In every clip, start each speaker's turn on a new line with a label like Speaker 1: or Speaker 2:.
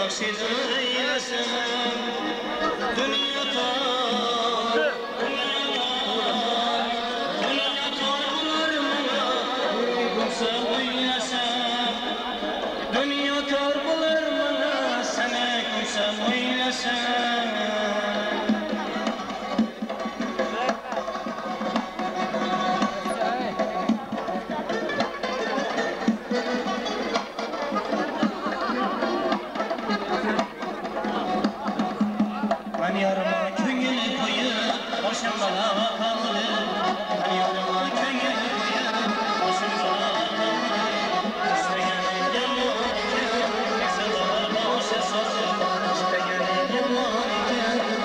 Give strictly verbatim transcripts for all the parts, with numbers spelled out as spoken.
Speaker 1: Bakşidir eylesin dünya tar, dünya tar, dünya tarlar bana uygunsa uylasam. Dünya tarlar bana sana uygunsa uylasam. Ben yarıma köngül koyup başım bana kaldı. Ben yarıma köngül koyup başım bana kaldı. İsteyen yaman iken, kese var başa sazı. İsteyen yaman iken,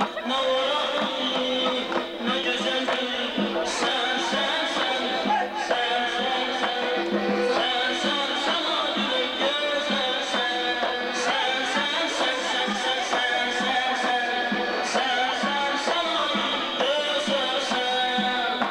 Speaker 1: ne uğraşır, ne güzeldir. Sen, sen, sen, sen, sen, sen, sen, sen, sana gülüm güzel sen. Sen, sen, sen, sen, sen, sen, sen, sen, sen, sen, sana gülüm güzel sen.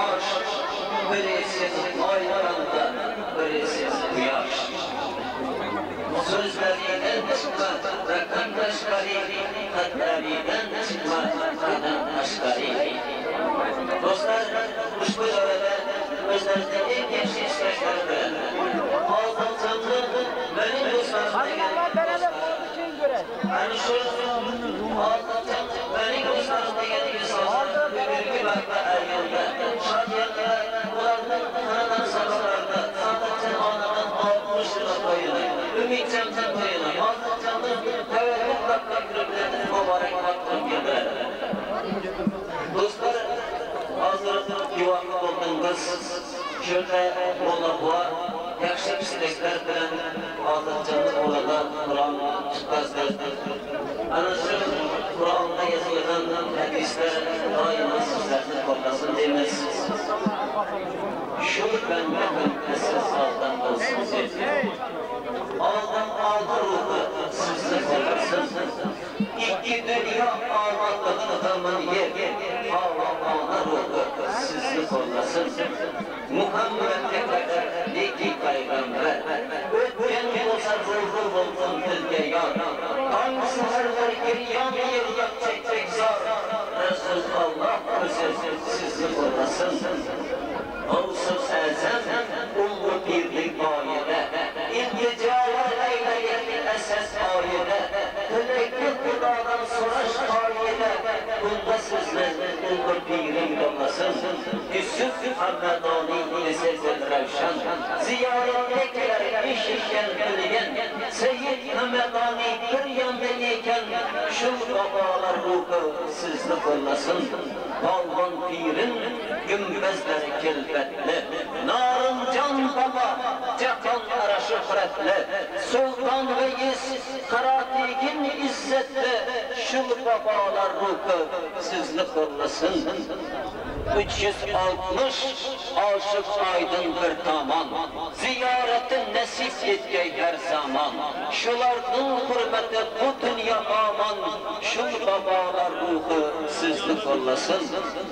Speaker 2: yamaç, birisiz aylarında, birisiz kuyaş. Sözlerinden çıkma, rakam taşkari, kalplerinden çıkma, kadın taşkari. Dostlar, uçbu arada özlerinde en genç istekler bilen, altın canlı, benim dostlarım degen dostlar. Yani şu altın canlı, benim dostlarım degen insanlar, bugünkü bakma er yılda, şadiyetler, ulardan kanadan sabahlarda, sadıkçın anadan altmış lira koyulur. Ümit cemcem koyulur, altın canlı, tevekkül dakika kürüklerinin mübarek baktığım gibi. Dostlar, hazır yuvarlak oldunuz, şöyle Mollabuğa, yakşı pislikler bilen altıncılık orada Kur'an çıkmazdır. Ana şu Kur'an'da yazılan hadisler daima sizlerden korkasın demez. Şu benden siz aldan olsun dedi. Aldan aldı ruhu sizden korkasın. İki dünya armadlığını tamam yer, Allah ana ruhu sizi korlasın. Muhammed'e kadar iki peygamber, ötken olsa ruhu olsun dilge yar. Hangisi her var geriyan yer yak çek çek zar. Resulullah sizi korlasın. Olsun erzem, umru birlik ayede, ilticalar eyleyen esas ayede, tevekkül kudadan soraş ayede, bunda sizlerin umru birlik olmasın. Yusuf Hamedani nesezil revşan, ziyarettekiler işiken bilgen, Seyyid Hamedani bir yanda iken, şu babalar ruhu sizlik olmasın. Balvan pirin gümbezleri kelbetli, Narıncan baba cekan ara şöhretli, Sultan Reis Karatigin izzetli, şu babalar ruhu sizlik olmasın. üç yüz altmış aşık aydın bir taman, ziyaretin nesip etgey her zaman. Şulardan hürmeti bu dünya aman, şu babalar ruhu sizlik olmasın.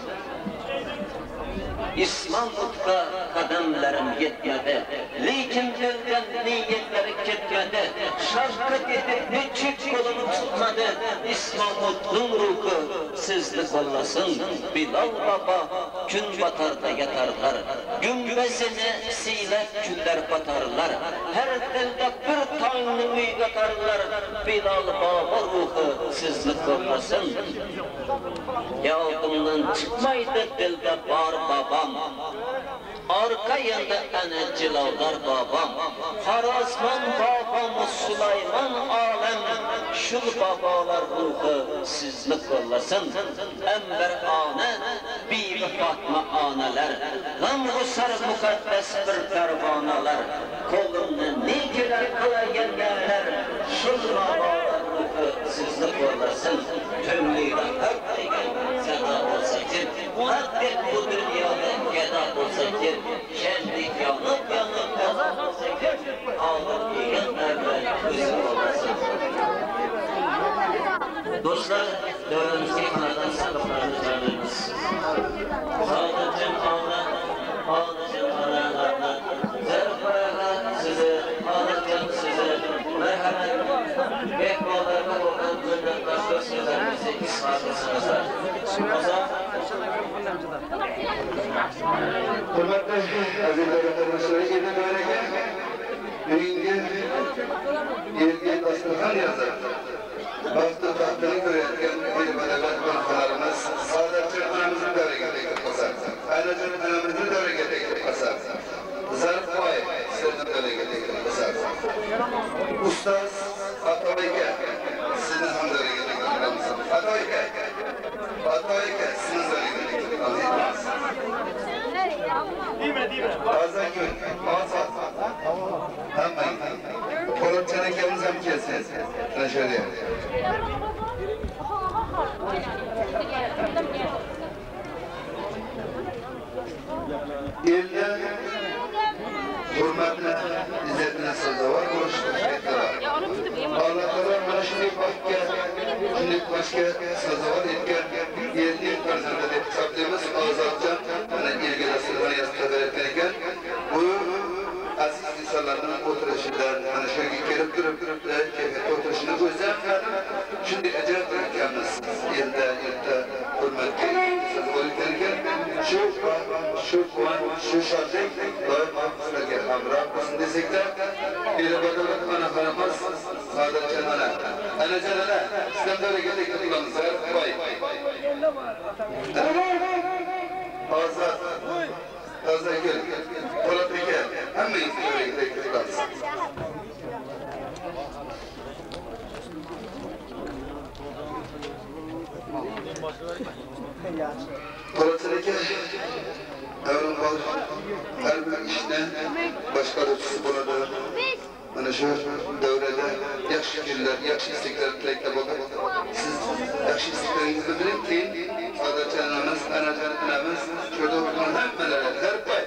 Speaker 2: İslamlıkta kademlerim yetmedi, lekin elden niyetleri ketmedi. Şarkı edip küçük kolumu tutmadı, İslamlık'ın ruhu sizlik olmasın. Bilal Baba gün batarda yatarlar, gümbezine silep güller batarlar. Her dilde bir tanrı uy katarlar, Bilal Baba ruhu sizlik olmasın. Yağdımdan çıkmaydı dilde var babam, arka yanda ana cilavlar babam. Harazman babam Süleyman alem, şu babalar ruhu sizlik ollasın. Enver ana, Bibi Fatma analar, Gamrusar mukaddes bir pervanalar, kolumda nikiler kılayenler, şu babalar ruhu sizlik ollasın. Tümlüyle hak degen seda olsa ki, hak et bu dünyada geda olsa ki, kendi yanıp yanıp geda olsa ki, ağır yiyen evvel üzüm olasın. Dostlar, dönemizde kanadan sıkıntılarını çağırırız. Sadıcın ağına, ağlıcın ağına, zerfaya sizi, ağlıcın sizi, merhamet, bekmalarına olan gönlün başka sözlerimizi ismarlısınızlar. O zaman,
Speaker 3: hürmetli azizlerimizin söylediğine göre büyüğünde yerge dasturhan yazar. Baktı tahtını göretken bir beraber konuşmalarımız Saadetçi anamızın devrekete basar. Aynacın anamızın devrekete basar. Zarf Bay sizin devrekete basar. Ustaz Atabayke sizin ham devrekete basar. Atabayke Atabayke sizin devrekete basar. Bazen gün, bazen hammayın. Polatçanın kendiniz hem kesin. Şuna şöyle yapın. Elde hürmetine, izzetine sazdavar, konuştuk şeytler. Allah'lara bana şimdi bakka, şimdi başka sazdavar etken, yerli tarzında hesaplayımız azaltacak, bana ilgili o'zim shunday ajoyib ekanmiz. Yerda, yerda hurmatli siz o'ltirgan shu shu shu shodlik doimo sizlarga hamroh bo'lsin desaklar, elbadalab ana qaramiz, sadoqat ana. Ana janana, sizlarga taklif qilamiz. Voy. Ozod. Ozod gel. Polat aka, hammangizga taklif qilamiz. Polatlarga avvalambor har bir ishni boshqaruvchisi bo'ladi. Mana shu davrada yaxshi kunlar, yaxshi istaklar tilakda bo'lib, siz yaxshi istaklaringizni biling, keyin sadoqatlarimiz, anajonlarimiz, sho'da hammalari zarpay.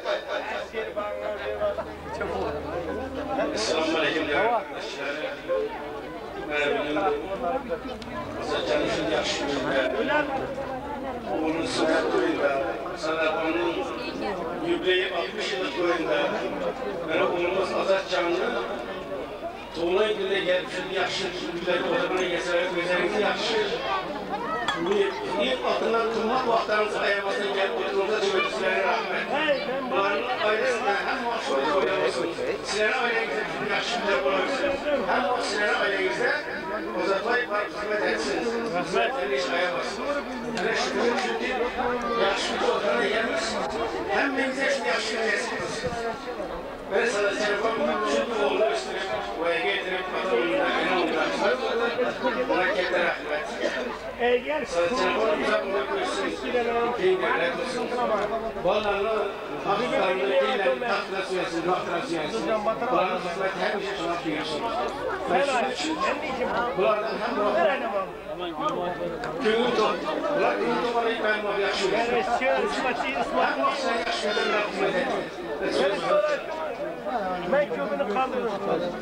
Speaker 4: Assalomu alaykum arkadaşlar. Benim zaten şu yaxshi kunda, onun sünnet to'yida, sana onun yubileyi altmış yıllık to'yida, mana o'g'limiz Azatjonni to'g'ri kunga kelib shu yaxshi kunlarga odamlarga kelsalar, o'zlaringiz yaxshi ilk altından turmak vaqtlarınızı ayamasına gelip oturduğunuzda çıkıyor. Sizlere rahmet. Bunların ailesinden hem mahşuru koyuyorsun. Sizlere ailenize bir yaxşı günler bulabilsin. Hem sizlere ailenize uzatmayıp var hizmet etsiniz. Hizmetlerini hiç ayamasın. Yani şükür çünkü yaxşı bir oturana gelmiş. Hem benimse şimdi yaxşı günler esiniz. Ben sana telefon çünkü oğlu üstüne buraya getirip patronuna inanımdan. Buna kendi rahmet. Sana telefonu uzaklığa koysun, keyiflerine koysun. Ballarını, hafiflerini, keyiflerini tahtına süresin, tahtına süresin. Ballarının hizmeti her bir şey sana duyursun. Ben şunun için, bunlardan hem muhabbet, köyün top, bunlar köyün toparlayıp ben muhabbet yakşı olsun. Hem mahsene yakşı günlerine hizmet ettim.
Speaker 5: Ben kökünü kaldırırım.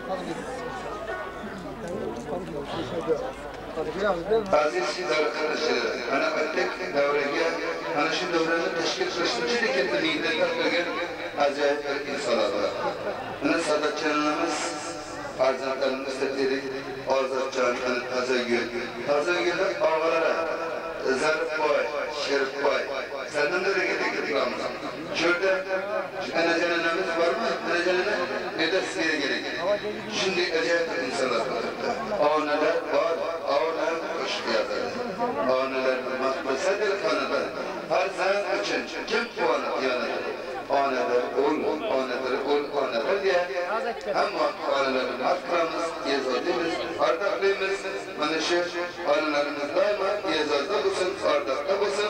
Speaker 3: Aziz arkadaşlar, ana attık davraya, ana şu davranı teşkil kılışını şirketin lider yaptığı acayip bir insanlar var. Ana sadatçılarımız, arzanlarımız dedi, Azatcan, Azagül. Azagül'de ağalara, Zarif Boy, Şerif Boy, senden de harekete gidiyoruz. Şurada anacananımız var mı? Anacanana ne de size gerek. Şimdi acayip insanlar var. Ağaneler var, ağaneler hoş geldin. Ağaneler makmasadır kanadır. Her zaman için kim puanı yanıdır? Ağaneler ol, ağaneler ol, ağaneler diye. Hem ağanelerin hakkımız, yazadımız, ardaklıyımız, manışı ağanelerimiz daima yazada olsun, ardakta olsun.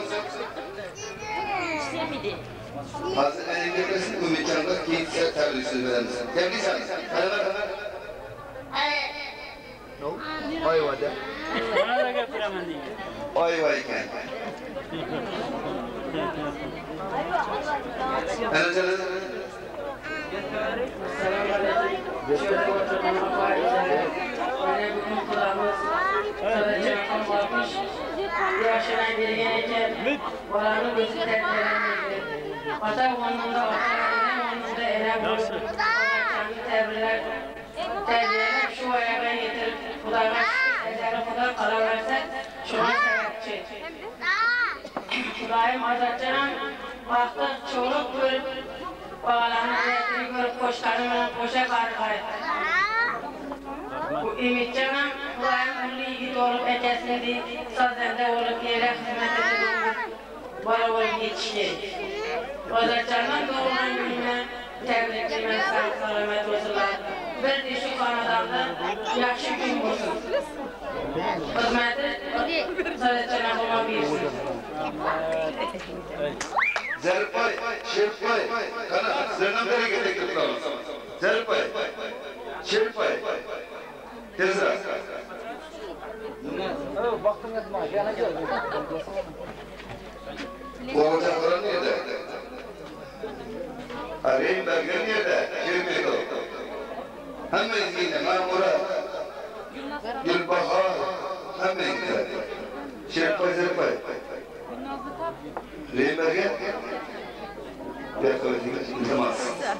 Speaker 3: Hazır elindesin, Ümitcan'da ki size tebliğ söz verir misin? Tebliğ sen, hadi bakalım. Ay vade. Ay vayken. Ana canım.
Speaker 6: Yaşına gelirken oranın gözü terbiyelenmedi. Ata onunda onunda ele vurdu. Tebriler, terbiyeler şu ayağa getirip Kuday'a ezeli Kuday karar verse şuna sebepçi. Kuday'ım Azatcan'a baktı çoluk görüp bağlanan ayetini görüp koşlarına koşa karı kaydı. Bu Ümitcan'a Kuday'ın ünlü yiğit olup ekesini sazende olup yere hizmet edildi. Bana olup yetişti. Azatcan'ın doğulan gününe tebriklerime sağlık salamet olsunlar. Bir de şu kanadanda yaxşı gün olsun. Hizmeti Azatcan'a bulma bilsin.
Speaker 3: Zarpay, Şerpay, kana, sizlerden beri gerek tutalım. Zarpay, Şerpay, tezra.
Speaker 5: Baktım yatma, yana gördüm.
Speaker 3: Oğuz'a kuran nerede? Arayın belgen nerede? Girmiyor o. Hemen yine Mamura, Gülbahar, hemen yine. Şerpay, Zarpay. Arayın belgen.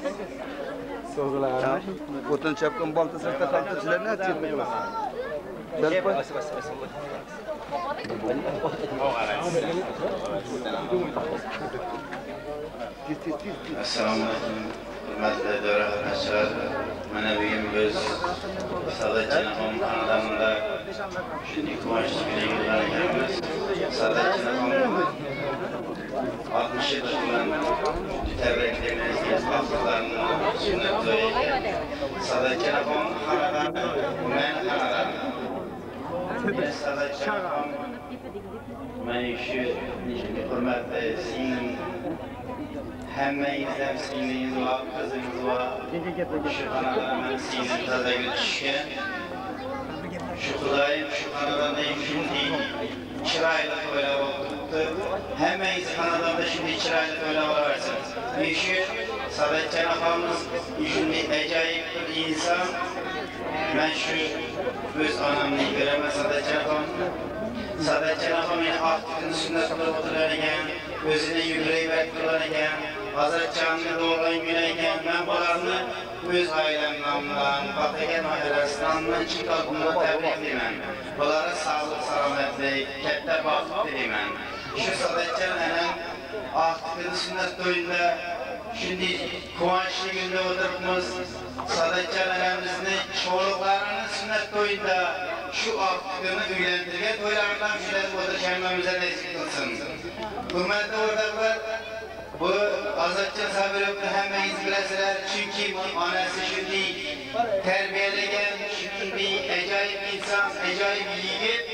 Speaker 7: O'tin chapgan bolta sirtda qaltirchilarni aytib Assalomu alaykum, hurmatli davra qatnashchilar. Mana bugun biz Sadatjon Xon xonadonida shunday quvonchli bilan yurgan ekanmiz. Sadatjon Xon oltmish yil bilan tabriklaymiz. Vaqtlarini sunnat to'yi ekan. Sadatjon Xon xonadoni men xonadoni. Sadatjon Xon mana shu hurmatli singlim Həmməyizdən siniriniz var, qızınız var. Şu xanadana mən sinir tədəqə düşkən. Şu Xudayım şu xanadanda şimdi kirayla toyla oldu. Həmməyiz xanadanda şimdi kirayla toyla olarsınız. Şu Sadatjon ağamız şimdi acayip bir insan. Mən şu öz anamını görəmə Sadatjon ağam. Sadatjon ağam yani aktifini sünnet qılıb oturarken, özünə yükləyib ətqılarken, Azad canlı doğulan güneyken ben bunlarını öz ailemden, Batıgen ailesinden çık altında tebrik edeyim. Bunlara sağlık, selametlik, kette baktık edeyim. Şu Sadatjon enem aktifini sünnet toyunda şimdi kuvançlı günde oturupmuz. Sadatjon enemizin çoğuluklarının sünnet toyunda şu aktifini üylendirgen toylarından şület oturkenmemize nesip kılsın. Hürmetli oradakiler, bu Azadjon Sabirovni hammangiz bilasizlar, chunki onasi shunday tarbiyalagan, shunday ajoyib inson, ajoyib yigit.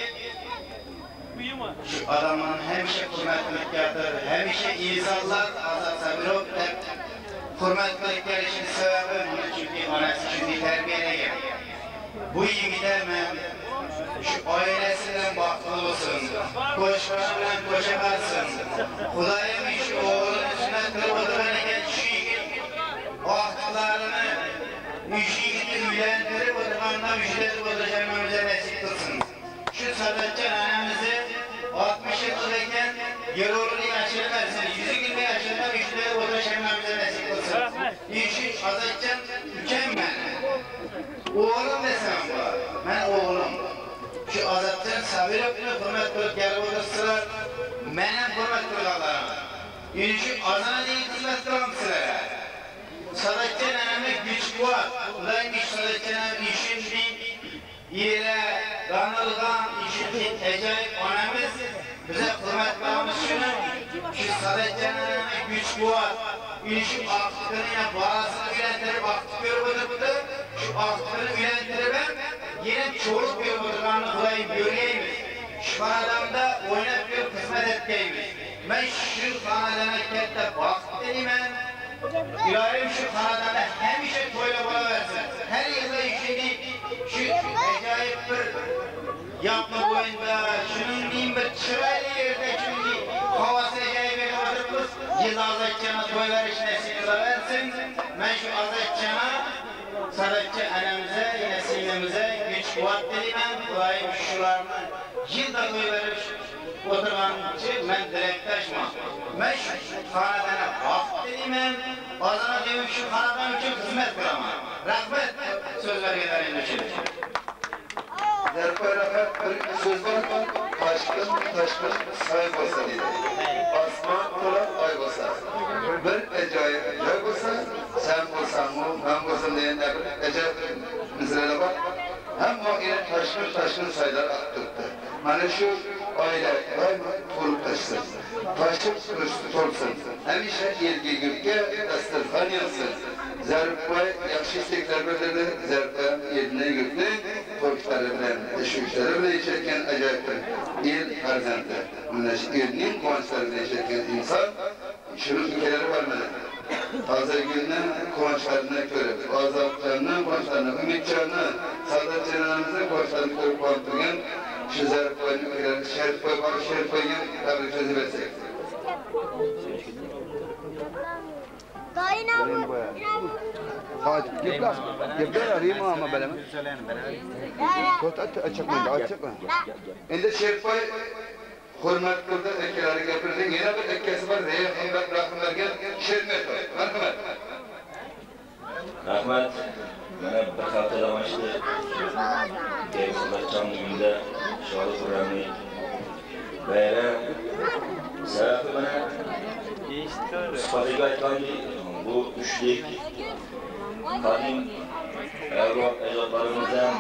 Speaker 7: Shu odamni hamisha hurmat qilib, hamisha insonlar Azad Sabirov deb hurmat qilib kelishini sababi chunki onasi shunday tarbiyalagan. Bu yigitlar men şu ailesinden baxtlı olsun, koşmalarla koşa kalsın. Xudayım şu oğlunu sünnet kılıp oturan eken şu yigit baxtlarını, üç yigiti üylendirip oturmandan müşletip oturacağımıza nasip kılsın. Şu Sadatjon anamızı altmış yıldayken yer oğlunu yaşını versin, yüzü gibi yaşında müşletip oturacağımıza nasip kılsın. Şu Azadjon mükemmel. Oğlum desem var, ben oğlum. Şu Azadjon Sabirovni hurmat qilib kelib o'tirsizlar, men ham hurmat qilganlarim. Endi shu azana degan xizmat qilamsizlar. Sadatjon anamga kuch-quvvat, ularning Sadatjon ishini yere tanilgan, ishini ajoyib onamiz bize hurmat qilamiz shuni. Shu Sadatjon anamga kuch-quvvat, endi shu aqtini bolasini uylantirib aqtib ko'rib o'tiribdi. Şu aqtini uylantirib yine çoğuluk bir oturganını Xudayım görgeymiz. Şu xanadanda oynab bir xizmat etgeymiz. Ben şu xanadana katta baxt deyman. İlohim şu xanadanda hamisha to'yla bo'laversin. Her yılda ishini şu ajoyib bir yapma bo'yinda, shuningdek bir chiroyli yerda shunday havasi ajoyib o'tiribmiz. Yil Azadjona to'y berish nasib qilaversin. Men şu Azadjona Sadatjon anamize, yine singlimize güç-quvvat deyman. Xudayim shularni yilda to'y berib o'tirgan uchun men dilakdoshman. Men shu xonadona baxt deyman. Azana deb shu xonadon uchun xizmat qilaman. Rahmat so'zlarga uchun.
Speaker 3: Zarfarahat bir söz var, taşkın taşkın say bolsa deydi. Asman to'la oy bolsa. Bir ajoyib joy bolsa, sen bolsanmi, men bolsam deganda bir ajoyib misralar bor. Hamma yine taşkın taşkın saylar aqib turibdi. Mana shu oila doimo to'lib tashsin. Taşib turishni to'lsin. Hamisha elga yurtga dasturxon yig'sin. Zarfboy yaxshi istaklar bildirdi. Zarfboy elni yurtni to'lqinlari bilan, ishonчлari bilan yashayotgan ajoyib el farzandi. Mana shu elning quvonchlari bilan yashayotgan inson shuni ikkalari bormadi. Hozirgi kunning quvonchlarini ko'rib, ozodlarning quvonchlarini, umidlarni, Sadatjonlarimizni quvonchlarini ko'rib qolib turgan shu Zarfboyni uylari Sharifboy bor, Sharifboyga tabrik so'zi bersak.
Speaker 8: Hadi gepler, gepler arayayım ama böyle mi? Tut at açıkma, açıkma.
Speaker 3: Endi Sharifboy hurmat qildi, akkalari gapirdi. Yana bir akkasi bor, Rayhonbek rahimlarga Shermatov. Marhamat.
Speaker 9: Rahmat. Mana bir haftadan oshdi. Devlet
Speaker 4: Sadatcan günde şahı Kur'an'ı bayram sebebi bana sıfatıga aytgan bu üçlük kadim ecdadlarımızdan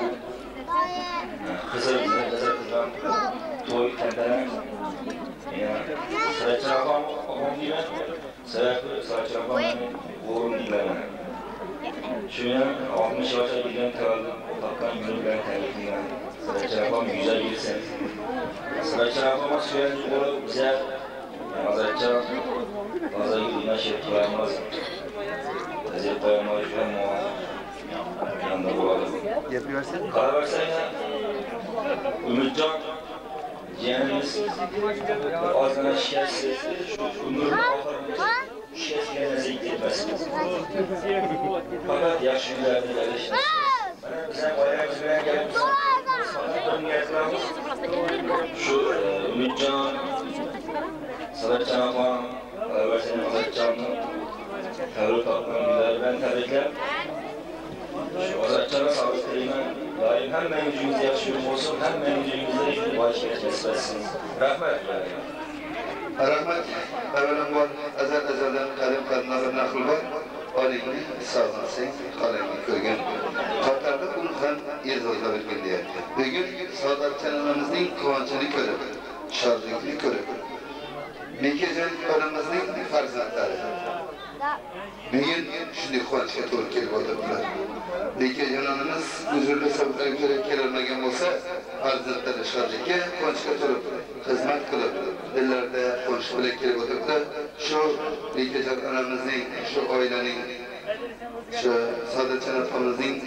Speaker 4: Kızıl bizden kızıl kızdan toy tentene Sadatcan ağam ağam diyemem sebebi Sadatcan ağam uğurun diyemem Şöyle altmış yaşa giden kralım, otaktan günü ben terlikliğine Sadatcan ağam güzel bilirseniz Sadatcan ağama söyleyen olur bize Sadatcan fazla gidine şey koyamaz Hazreti Peygamber Efendimiz muha yanında bulalım Karar versene Ümitcan Cihanimiz ağzına şişersiz Ömrünün ahırında şişersiz kendinize gitmezsiniz Fakat yaşlı güzeldi kardeşiniz Bana bize bayağı güzel gelmiş Fakat niyetlerimiz Şu Ümitcan Sadatcan ağam Karar versene Sadatcan'ın Tevrik Akman Güler'i ben tebrikler Şu Sadatcan'a sağlık dileyim daim hem menücümüzde yaşıyorum olsun hem menücümüzde hiçbir baş geçmesiniz. Rahmet.
Speaker 3: Rahmet. Evvelen var, ezel ezelden kadim kadına bir nakıl var. Aleyhini sağlansın, kalemini köygen. Katarda bunu hem yazılda bilgin diye. Bugün Sadatcan'ımızın kıvançını körüp, şarjını körüp. Mekezen önümüzün farzatları. Bugün şimdi kıvançka doğru kelip oturdular. Mekezen önümüz huzurlu sabıklara göre kerilmegen olsa farzatları şarjike kıvançka durup, hizmet kılıp, dillerde konuşup bile kelip oturdu. Şu Mekezen önümüzün, şu ailenin, şu Sadatcan atamızın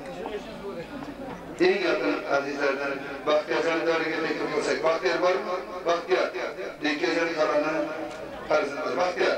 Speaker 3: en yakın azizlerden Bahtiyar'dan dörüge teklif olsak. Bahtiyar var mı? Bahtiyar. Mekezen kalanı farzatları. Bahtiyar.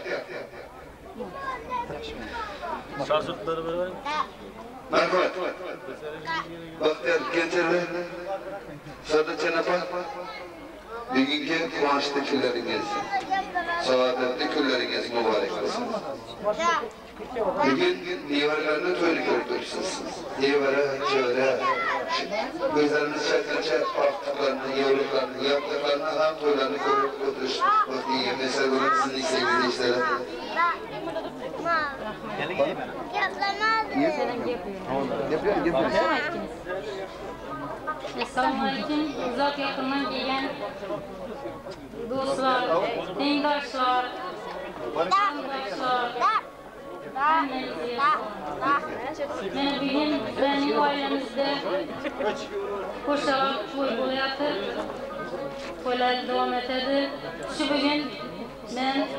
Speaker 5: Şarsıtları böyle.
Speaker 3: Merhamet. Bahtiyar Gençerli. Sadatcan apa. Bugünkü kıvançlı külleriniz, saadetli külleriniz mübarek olsun. Bugün nivarlarını toyunu gördürsünüz. Nivara, çöre, gözleriniz çakınca baktıklarını, yavrularını, yaptıklarını, ham toylarını görüp götürüş. Vakti mesela bunu sizin isteğinizi işlere.
Speaker 8: Yapıyorum, yapıyorum.
Speaker 6: Selamünaleyküm. Uzak yakından gelen dostlar, dindaşlar, vatandaşlar, annenizi. Ben bugün benim ailemizde koşarak toy bolayatır, toylar devam eder. Şu bugün ben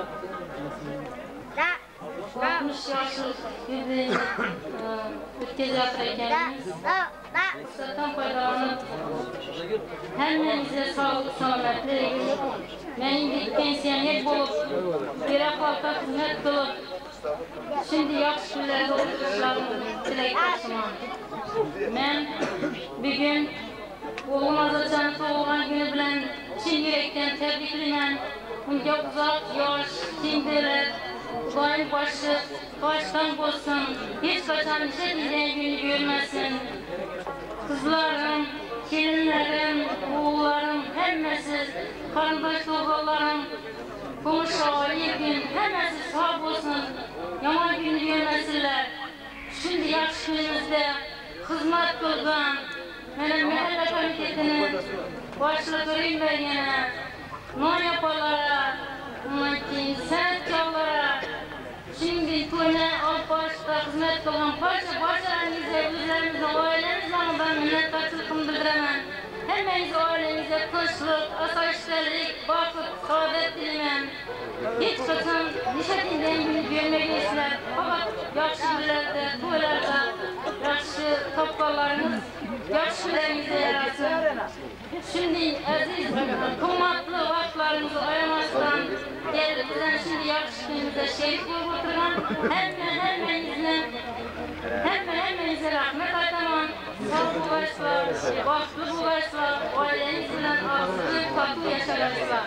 Speaker 6: altmış yaşlık bir ötkazatır ekenimiz. Fırsattan faydalanıp hemmenize sağlık, selametlik, benim pensiyoner bulup, bir halka hizmet kılıp, şimdi yaxşı günlerde oturuşlarımı dilek taşımam. Ben bir gün oğlum Azatcan'ın doğulan günü bilen Çin yürekten tebrikliyim. Bunca uzak yaş, kimdiler, uzayın başı, baştan olsun, hiç kaçan işe diyeceğin günü görmesin. Kızlarım, gelinlerim, oğullarım, hemmesiz, karındaş doğrularım, konuşağı gün, hemmesiz sağ olsun, yaman günü görmesinler. Şimdi yaxşı günümüzde hizmet kılgan, benim mahalle komitetinin başlıklarıyım ben yine, non yaparlara, sanatçılara, şimdi toyuna alıp başta hizmet kılgan parça parçalarınıza, üzerinizle, ailenizle ben minnettarçılıkımı bildiremem. Hemmeniz ailenize kışlık, asayişlerlik, bakıp, saadet dilemem. Hiç kaçan nişetinden günü görmegeysizler. Fakat yaxşı günlerde, toylarda, yaxşı toplarlarınız, yaxşı günlerinize yarasın. Şimdi aziz, kımmatlı vaktlarınızı ayırmazdan gelip bizden şimdi yaxşı günümüzde şerif olup oturan hemen hemenizle, hemen hemenize rahmet aytamam. Sağ bulaşlar, vakıflı bulaşlar, ailenizle ağzı tatlı yaşayaslar.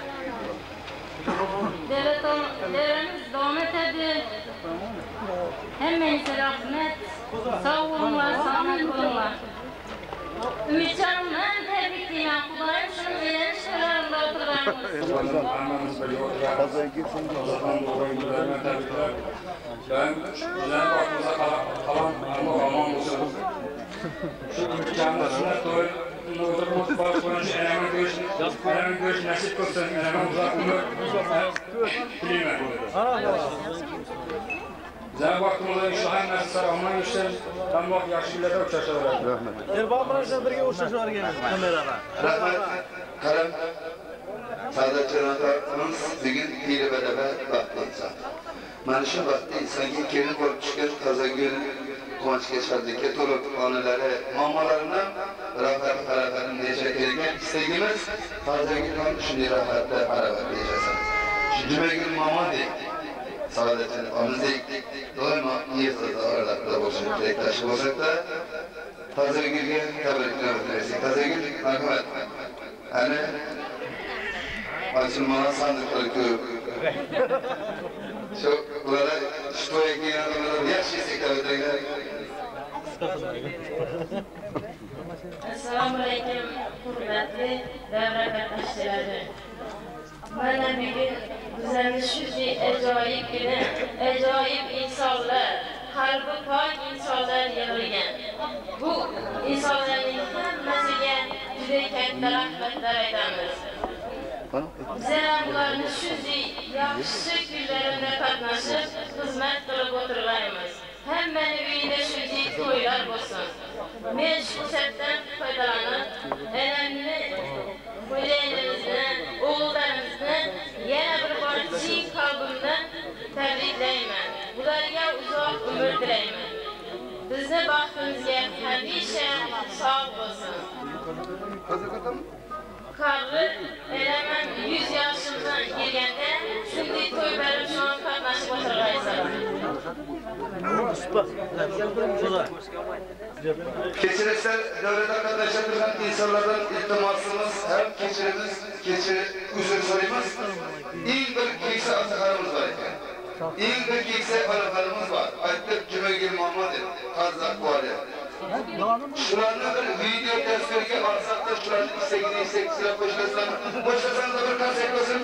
Speaker 6: Devletimiz devam ederdi. Hemenize rahmet, sağ olunlar, sağlık olunlar. Ümitcanım ben tebrikliyim. Kudayım şunu verin şuralarında oturayım.
Speaker 8: Fazla girsin.
Speaker 4: Ben güzel aklınıza kalan ama aman olsunuz. Şu imkanlarına dolayı oturmuş başlayınca eleman görüş, eleman görüş nasip kılsın, eleman uzak ömür bileyim. Güzel vaktimize inşallah nasip aman gösteririz. Tam vakit yaxşı billerde uçaşalar.
Speaker 8: Rahmet.
Speaker 5: Erbağ bilan birga o'xshashlar ekan kamerada.
Speaker 3: Rahmet. Karam. Sadat Canata'nın bugün hile bedebe vakti insan. Mana shu vaqtda insonga kelin bo'lib chiqqan Qozog'in quvonchga shodlikka to'lib onalari momolarini rohat harakatini necha kelgan istagimiz Qozog'in ham shunday rohatda harakat yashasin. Jumagul momodek Saodatjon omizdek doimo niyatda oralarda bo'lishni tilakdosh bo'lsak-da Qozog'inga tabriklar bildirsak. Qozog'in marhamat. Ana açılmadan sandıkları koyup şu burada şuraya giyen adamlar yaşayacak tabi'deler.
Speaker 6: Assalamu alaykum hurmatli davra qatnashchilari. Mana bugun bizning shunday ajoyib kuni, ajoyib insonlar, qalbi pok insonlar yig'ilgan. Bu insonlarning hammasiga juda katta rahmatlar aytamiz. Bizlar ularni shunday yaxshi kunlarida qatnashib, xizmat qilib o'tirganmiz. Hammaning uyida shunday to'ylar bo'lsin. Men shu fursatdan foydalanib, enamni, xo'jayinimizni, o'g'illarimizni yana bir bor chin qalbimdan tabriklayman. Ularga uzoq umr tilayman. Bizni baxtimizga hamisha sog' bo'lsin. Qarg'ı eleman yüz yaşımdan gelgende şimdi toy verip şu an qatnashib o'tirgaysiz.
Speaker 3: Keçiresler devlete arkadaşlar turgan insanlardan iltimasımız hem keçirimiz, keçiri üzür soruyumuz. İlk bir kekse atakarımız var ekan. İlk bir kekse alakarımız var. Ayttık Cümegil Muhammad'ın Kazak var ya. Şularını bir video tasvirge alsak da şularını istekini istekçiyle koşulasan, koşulasan da bir kas eklesin.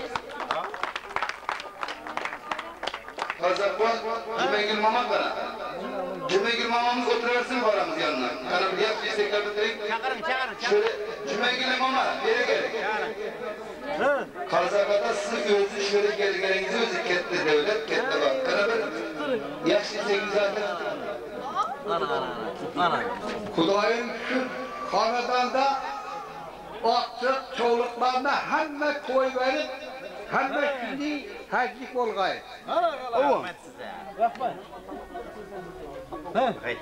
Speaker 3: Kazak var, Cümegil Muhammed bana. Cümegil Muhammed'imiz oturuversin paramız yanına. Yani bir yapı istekler bitireyim. Şöyle Cümegil Muhammed, yere gelin. Kazakata sizin özü şöyle gelgeninizi özü kette devlet, kette bak. Yani bir yaşlı istekini zaten.
Speaker 5: Ana ana ana.
Speaker 9: Kudayım şu hanedanda aktık çoluklarına hemen koy verip hemen şimdi hacik olgay.
Speaker 5: Rahmat size. Rahmat. He.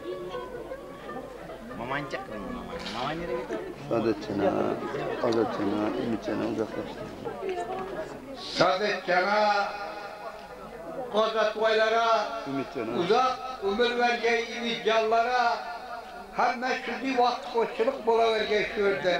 Speaker 5: Mamancak mı mama? Mama nereye gitti?
Speaker 8: Saadetcan'a, Azatcan'a, Ümitcan'a uzaklaştı.
Speaker 9: Saadetcan'a, Azatbaylara,
Speaker 8: Ümitcan'a.
Speaker 9: uzak ömür vereceği ümitcanlara hemen şimdi vakit koşuluk bulavereceği şurada.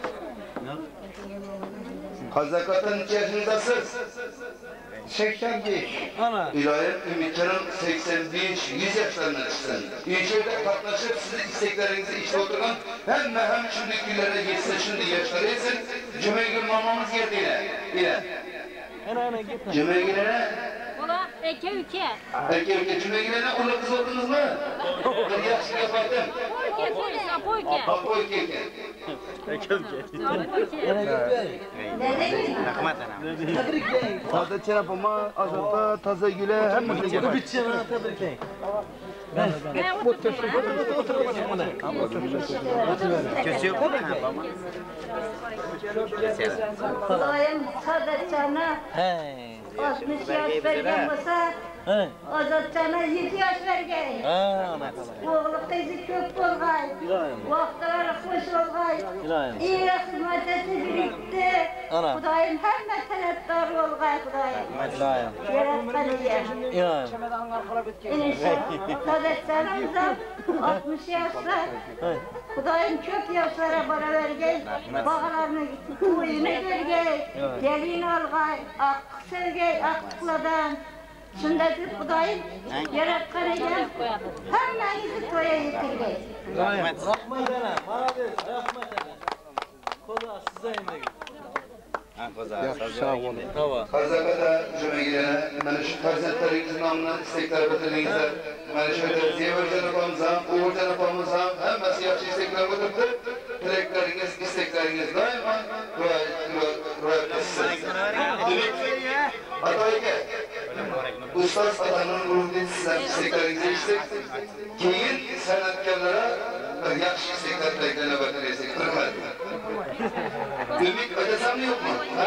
Speaker 3: Kazakatın yaşındasınız.
Speaker 9: seksen beş.
Speaker 5: Ana.
Speaker 3: İlahi Ümitcan'ın seksen beş yüz yaşlarına çıksın. İnşaata katlaşıp sizin isteklerinizi işte oturan hem de hem şimdi günlere geçse şimdi yaşları etsin. Cümegül mamamız geldi yine. Yine.
Speaker 5: Ana ana gitme.
Speaker 3: Cümegül'e
Speaker 10: Ola, eke üke.
Speaker 3: erkek erkek Cümegül'e oğlu kız oldunuz mu? Bir yaşlı yapardım.
Speaker 10: Poyke, poyke, poyke.
Speaker 3: Apo erkek.
Speaker 5: Rahmat ana.
Speaker 8: Saadetcan'a ama Azat'a, Tazagül'e hem birlikte.
Speaker 5: Bitçana tebrikleyin. Ben
Speaker 10: Bu
Speaker 5: kötü yok mu?
Speaker 11: Kudayım Saadetcan'a
Speaker 5: He.
Speaker 11: altmış yaş vergen olsa
Speaker 5: He.
Speaker 11: Azatcan'a yedi yaş vergen.
Speaker 5: Ha ana.
Speaker 11: Oğlum teyze köp olgay. Vaktiler hoş olgay.
Speaker 5: İlayim.
Speaker 11: İyi hizmet etti birikti.
Speaker 5: Ana.
Speaker 11: Kudayım hemen taleptar olgay Kudayım.
Speaker 5: İlayim.
Speaker 11: Yaratkanıya.
Speaker 5: İlayim.
Speaker 11: İnşallah Saadetcan'ımıza altmış yaşlar. Kudayım çok yaşlara bana vergen. Bağlarını tuyunu vergen. Gelin olgay. Ak sevgey aklıdan. Shunda deb Xudoyim yaratgan ekan. Hammangizni to'ya yetirgay.
Speaker 5: Rahmat. Rahmat ana. Malades. Rahmat ana. Xudo sizga
Speaker 3: Qazaqada jo'magina mana shu farzandlaringiz nomidan istaklar bildiringizlar. Mana shu yerda Zevarjon opamiz ham, O'g'iljon opamiz ham hammasi yaxshi istaklar bildirdi. Tilaklaringiz, istaklaringiz doimo ro'yobda. Atoyga ustoz otaning ruhidan sizlar istaklaringizni eshitdik. Keyin san'atkorlara bir yaxshi istaklar tilaklarini bildirasiz. Rahmat. Ümit ödesamlı yok mu? Ha?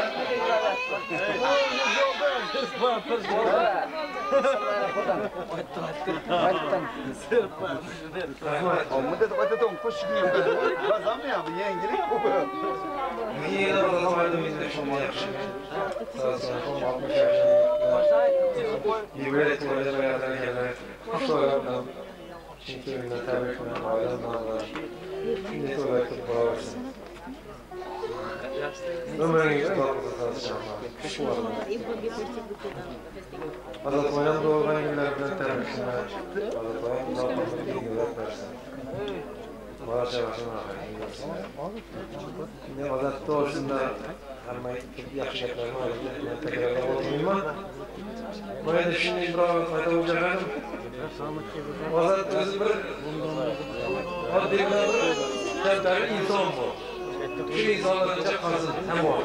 Speaker 8: Muda da da koş gidiyor. Kazan mı abi yengeli?
Speaker 4: Niye anlamadım biz de şunu yapışır. Sağ olsun. Yürüyerek tuvalete beraber gelmek. Sonra çünkü ürünler tabi etmeye bağlanmalar. Şimdi tuvalete bağlarsın. Ömrünüzü doğrultuda çalışacağım. Kış var mı? Azatmayan doğrudan günlerden termişler. Azatmayan doğrudan günler versin. Bana çavaşın ağabeyim. Şimdi azat doğrusunda hemen yaxşı yaplarını alıp tekrardan olmayayım mı? Böyle de şimdi İbrahim Fayda Hoca efendim. Azat özü bir adli bir teptari insan bu. Şu insanlarınca kazın, hem o.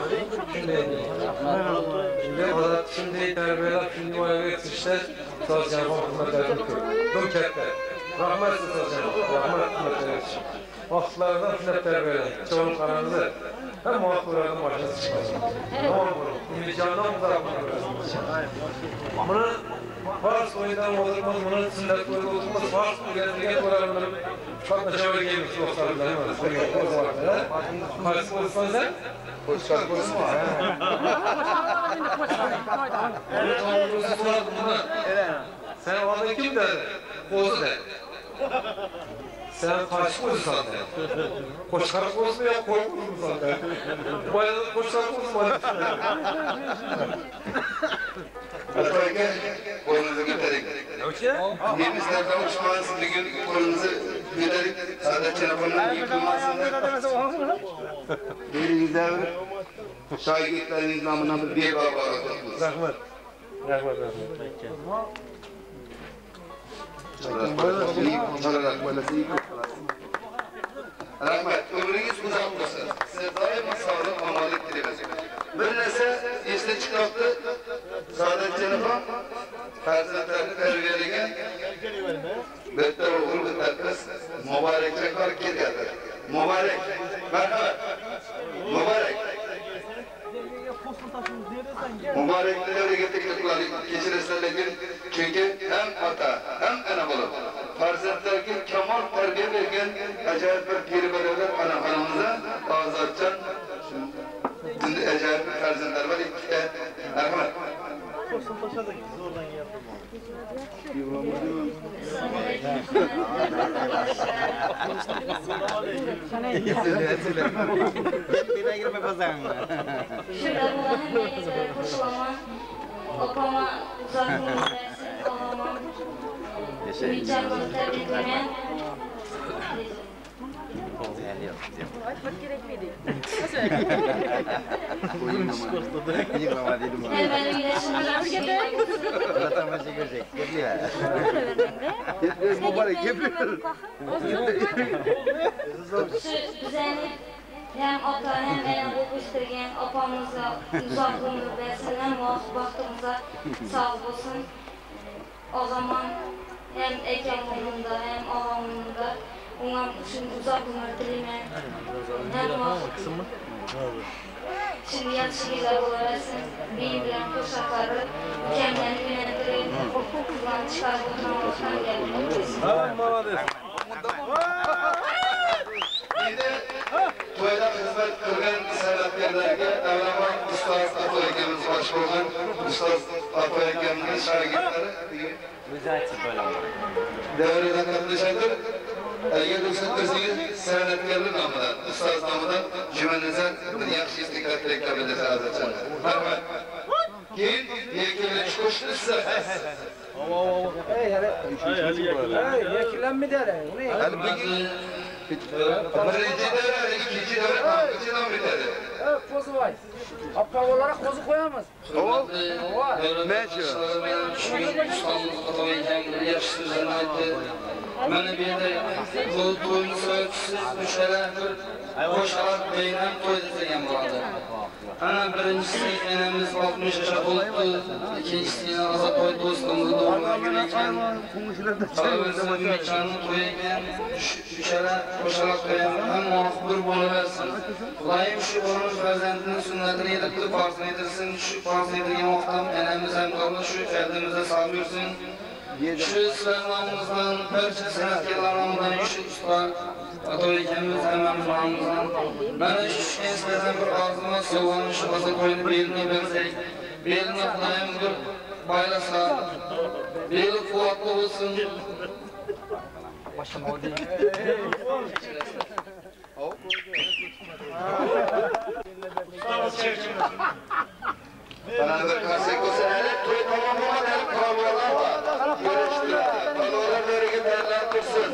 Speaker 4: Şimdi azat şimdi terbiyeler, şimdi o eve yetişler, sosyal hizmetlerini kır. Dur kette. Rahmet sosyal, rahmet hizmetleri için. Vaxtlardan hizmet terbiyeler, çoğun karanızı. Hem muhakkuradan başına çıkmasın. Tamam bunu, imkandan bırakmıyoruz. Bunu Fars oyundan olurmaz, bunu sünnet oyunda olurmaz. Fars oyundan olanların katlaşarak gelmiş dostlar bilen var. O zaman Fars olursan sen?
Speaker 8: Koş kalk koş mu?
Speaker 4: Sen orada kim dedi? Kozu dedi. Sen karşı koysan dedi. Koşkarak kozu mu ya koy koysan dedi. Bayağı koşkarak kozu mu?
Speaker 3: Atoyga qo'limizni ko'taring. Nemizlardan uçmanız bir gün qo'limizni ko'taring. Sadatjon opamdan yıkılmasın. Berinizler şagirdlaringiz nomidan bir beva bor.
Speaker 4: Rahmat. Rahmat, rahmat.
Speaker 3: Rahmat, ömrünüz uzak olsun. Size daima sağlık, amanlık dileriz. Bir narsa esda chiqyapti. Sadatjon opam farzandlarini tarbiyalagan bitta o'g'il, bitta qiz muborakcha qilib kelyapti. Muborak. Marhamat. Muborak. Muboraklarga taklif qilaylik. Kechirasizlar, lekin chunki ham ota, ham ana bo'lib farzandlarga kamol tarbiya bergan ajoyib bir piri-birodar onaxonimizda Ozodjon shunday ajoyib farzandlar bor ikkita. Rahmat.
Speaker 6: Opama uzak olmasın, babama Ümitcan'ı tebrikleyen Elbette yaşında düzenli hem ota hem beni okuşturgen opamıza uzak ömür versin hem vaktimize sağ olsun. O zaman hem Ekrem oğlunda hem ağamında ona şimdi uzak ömür dilemen hem vakit. Şimdi yatışıyla olarsın, birbirine kuşakları mükemmel yönetirin, kullan çıkardığından olsan gelin.
Speaker 3: To'yda xizmat qilgan san'atkorlarga avvalambor ustoz Ato akamiz bosh bo'lgan ustoz Ato akamning shogirdlari davrada qatnashadi. Agar ruxsat bersangiz san'atkorlar nomidan, ustoz nomidan jumlanizdan bir yaxshi istiqbolli tilaklar bildirsangiz. Rahmat. Keyin yekilib chiqishni istaysiz.
Speaker 5: Ey, hali. Ey, yekillanmi dere.
Speaker 3: Hali birinci devre, ikinci devre, kaçıncı devre bitadi?
Speaker 5: Ey, qo'zi voy. Appavollara qo'zi qo'yamiz.
Speaker 3: Tamam.
Speaker 8: Ne şu?
Speaker 1: Mana bu yerda bu to'yni so'zsiz o'shalar bir qo'shaloq bayram to'y degan bo'ladi. Ana birinchisi enamiz oltmish yoshga bo'libdi. İkincisi yana Ozodboy do'stimiz doğumlagan ekan. Qolaversa to'yiga o'shalar qo'shaloq bayram ham muvaffaq bo'laversin. Xudoyim shu o'g'il farzandining sunnatini yedirib, farzini yedirsin. Shu farzini yedirgan vaqtda enamiz ham qoldi, shu qadimizda sog' yursin. Şu sıralaramızdan, barcha sanatkarlarımızdan, şu usta Atoyikamiz hammamizdan mana shu sizlardan bir orzuma sovg'ani shu bo'lsa qo'yib belni bersak, belni Xudoyim bir baylasa, beli quvvatli bo'lsin. Boshim oldi.
Speaker 3: Bana bir kasek olsa hele toy tamamlamadan hele kavgalar var. Görüştürüldü. Kavgalar vergi derler dursun.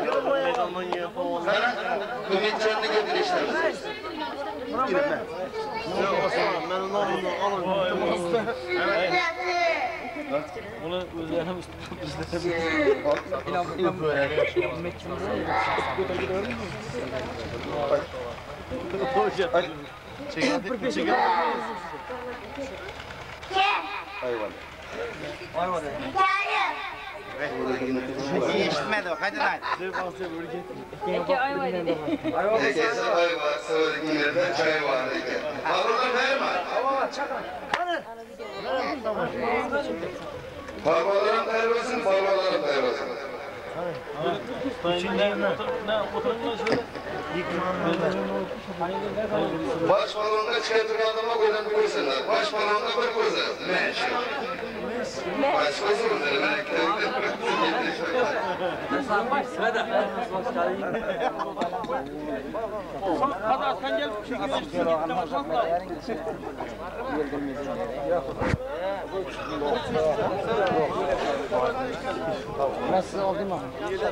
Speaker 3: Sana Ümitcan'ı getirişler.
Speaker 5: Girme. Ben onu alın. Bunu özlerim İnan İnan böyle. Çekin. Çekin.
Speaker 8: Hayvan.
Speaker 5: Hayvan.
Speaker 7: Yetişmedi o, hadi lan.
Speaker 10: Eke ayva dedi.
Speaker 3: Herkese ayva, sıvırlıklarında çay var iken. Bağırlar verme. Bağırlarım kaybolsun, bağırlarım kaybolsun. Baş balonda çıkartıp adama koydan bir koysunlar. Baş balonda bir koysun. Ne işi? Baş koysun.
Speaker 5: Hadi sen gel. Nasıl oldu mu?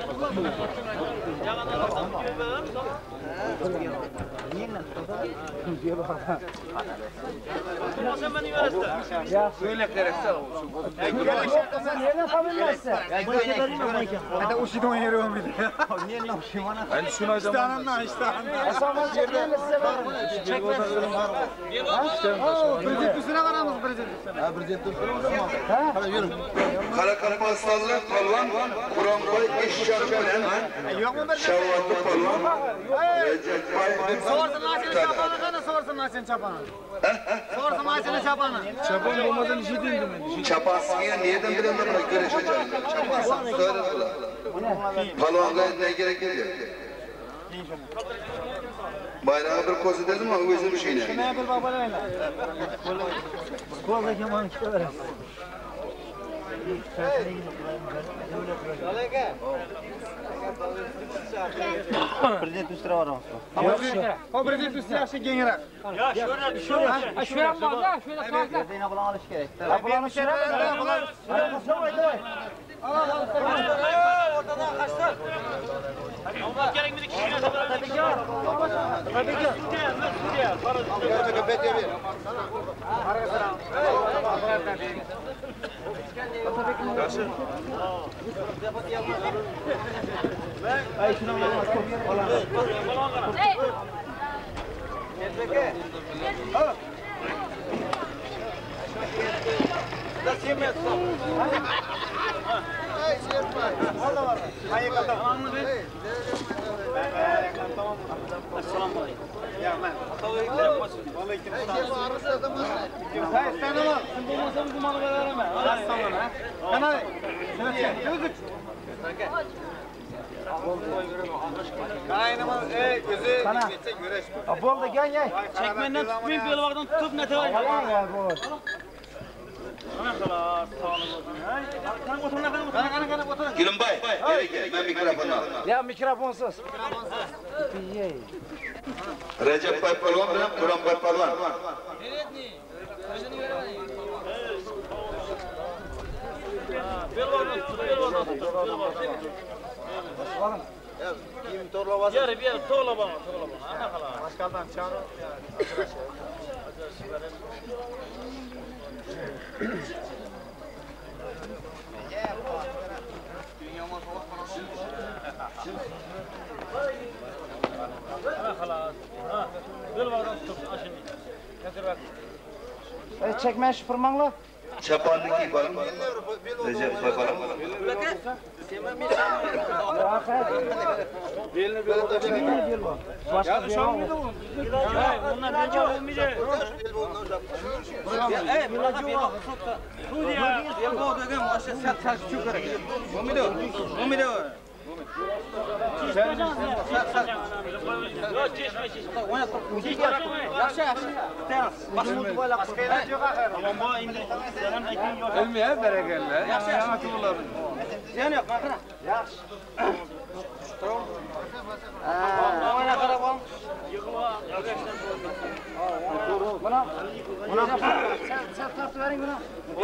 Speaker 5: Ya söyleklerse olsun. Nereden familyarsın? Hadi uşidon yeri olmadı. Niye ne uşidon bana? Ben şuna zaman. İşte işte. Asamaz çekmeyle size var. Çekmez. Prezent üstüne varamız prezent üstüne. Ha prezent üstüne o zaman. Hadi yürü.
Speaker 3: Karakapaslanlar palvan, Kur'an-Koy eşşar bilen, Şavvatlı palvan, Recep Bay.
Speaker 5: Sorsun lan senin çapanı kana sorsun lan senin çapanı. Sorsun lan senin çapanı. Çapan olmadan işi değildi mi?
Speaker 3: Çapasıya niyeden bilen de bırak görüşeceğim. Çapasın söyle bula. Palvanga ne gerek yok. Bayrağı bir kozu dedim ama gözüm şeyine.
Speaker 5: Ne bir baba öyle. Koza keman çıkıyor. Prezent üstüne var aslında. O prezent üstüne yaşa gengerak. Ya şöyle şöyle. Ha şöyle fazla, şöyle fazla. Zeynep bulan alış gerek. Bulan şöyle bulan. Şöyle. Allah Allah. Ortadan kaçtı. Allah gerek bir kişiye tabii ki. Tabii ki. Para köpet yedir. Arkadaşlar. Kaçın. Ay şuna bak. Hey. Gezeke. Ha. Nasıl yemek? Hey, şef var. Orada var. Hayır, tamam mı? Tamam. Assalamu alaykum. Ya ben. Aleyküm selam. Hayır, sen al. Sen bulmasan dumanı veremem. Allah sana ha. Tamam. Sen çek. Kaynama e gözü geçecek güreş. Abol da gel gel. Çekmenden tutmayın böyle baktan tutup ne var? Yalan ya bu. Ana kadar sağ olun. Kan oturun kan oturun kan kan oturun.
Speaker 3: Gülüm bay, gel gel ben mikrofon al.
Speaker 5: Ya mikrofonsuz.
Speaker 3: Recep Bay Palvan bilen Kur'an Bay Palvan.
Speaker 5: Kim torlabasın?
Speaker 10: Yarı bir yarı torlaba, torlaba. Ana kala.
Speaker 5: Başkaldan çağırın.
Speaker 10: Ana kala. Ha. Böyle bakalım tut aşını. Getir bak.
Speaker 5: E çekme şu fırmanla.
Speaker 3: Çapanlık yapalım. Recep yapalım.
Speaker 5: Belini böyle de çekme. Başka bir şey var mı?
Speaker 10: Bunlar bence olmayacak.
Speaker 5: Evet, biraz yok. Suudiya. Yelbo degan başa sat sat şu gerek. Olmaydı. Olmaydı.
Speaker 10: Yok çeşme çeşme.
Speaker 5: Yaxshi, yaxshi. Mahmud bola askaylar yo'q axir.
Speaker 10: Aman bu endi selam ayting yo'q.
Speaker 5: Ölmeye berekeller. Yaxshi, yaxshi bo'ladi. Yana yo'q, qara. Yaxshi. Ha, mana qarab ol. Mana, mana sen sen tortib bering buni.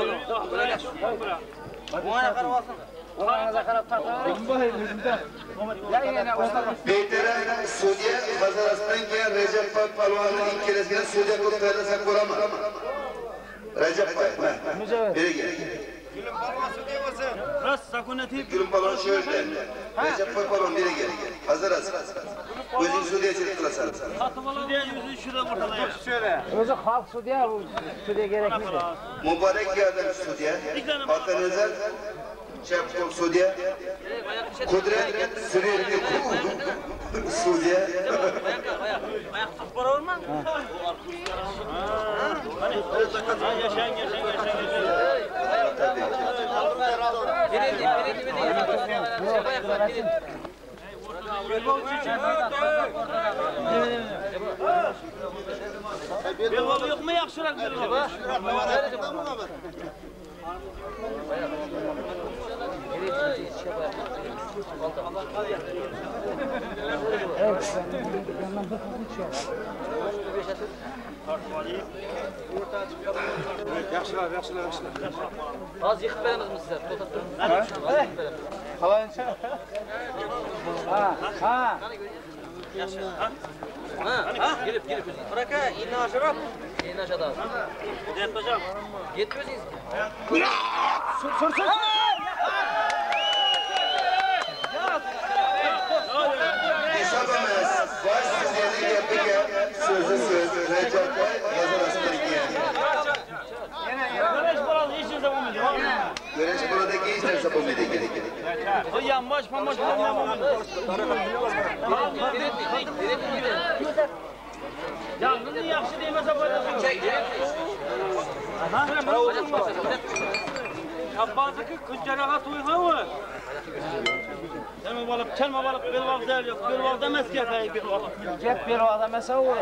Speaker 5: Mana qarab olsin. Ona qarab tortib bering. Ya yana o'starib.
Speaker 3: Beyteren Sudiye Hazaras'tan gelen Recep Tayyip Palvan'ın ilk keresine Sudiye kurtarırsak kurama. Recep Tayyip. Biri gel.
Speaker 5: Gülüm Palvan Sudiye olsun.
Speaker 10: Ras sakuneti.
Speaker 3: Gülüm Palvan şöyle. Recep Tayyip Palvan biri gel. Hazırız. Özün Sudiye çektilasın.
Speaker 10: Sudiye yüzü şurada ortalayın.
Speaker 5: Şöyle. Özü halk Sudiye, Sudiye gerekli.
Speaker 3: Mübarek geldim Sudiye. Hakan Özel. Şefkol Sudiye. Kudret sürekli Sudiye.
Speaker 10: Ayak tutbar olmaz. Hani yaşayan yaşayan yaşayan yaşayan.
Speaker 3: Tabii.
Speaker 10: Girelim, girelim, girelim. Belbaba yok mu yakşırak belbaba?
Speaker 5: Yaxshilar, yaxshilar, yaxshilar.
Speaker 10: Az yıkıp veремizmi sizler?
Speaker 5: Qalayıncha? Ha, ha.
Speaker 10: Ha, ha, gelip gelip. Bırak ha, inna aşağı. İnna aşağıda. Gidip hocam. Gitmeyeceğiz.
Speaker 5: Sür, sür, sür.
Speaker 3: İsabamız baş Sudiye'nin yapıya sözü söz Recep Tayyip Hazaras'tan gelen.
Speaker 10: Güneş buralı işin zaman mı diyor?
Speaker 3: Güneş buradaki işler sapımı da gerek.
Speaker 10: O yanmaş pamaş falan mı? Yangını yakşı değmese böyle çek. Aha. Abbasıki kıcarağa tuyha mı? Sen balık, sen balık bir vaxt der yok. Bir vaxt demez ki efendim bir vaxt.
Speaker 5: Gep bir adam mesela o.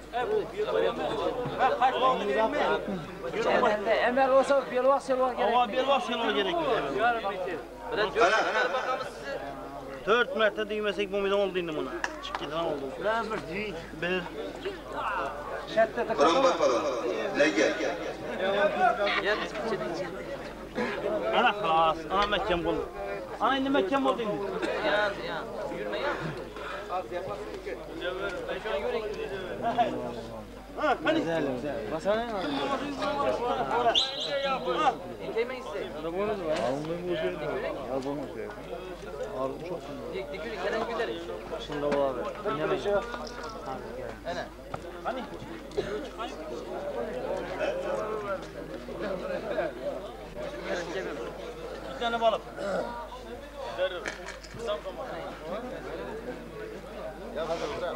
Speaker 10: Ben kaç vaxt diyeyim mi?
Speaker 5: Cennette emel olsa bir vaxt selva gerek.
Speaker 10: Ama bir vaxt selva gerek.
Speaker 3: Ana,
Speaker 10: Dört mərtə düymesek bu milyon oldu indi buna. Çık gidin oldu. Ben bir düy. Bir.
Speaker 5: Şette de
Speaker 3: Kurumba falan. Ne gel?
Speaker 10: Ana klas, ana məhkəm oldu. Ana indi məhkəm oldu indi.
Speaker 12: Yan, yan. Yürüme yan. Ben şu an göreyim.
Speaker 10: Ha, hani?
Speaker 5: güzel, güzel. Basana ne?
Speaker 12: Enkeyme iste.
Speaker 5: Alnım bozuyor. Album bozuyor. Ağrım çok.
Speaker 12: Dik dik yürü, Kerem Güler'i.
Speaker 5: Şimdi o abi. Ne bir şey yok.
Speaker 12: Ana.
Speaker 10: Hani? Bir tane balık. Verir. Sam tamam.
Speaker 5: Ya hazır bırak.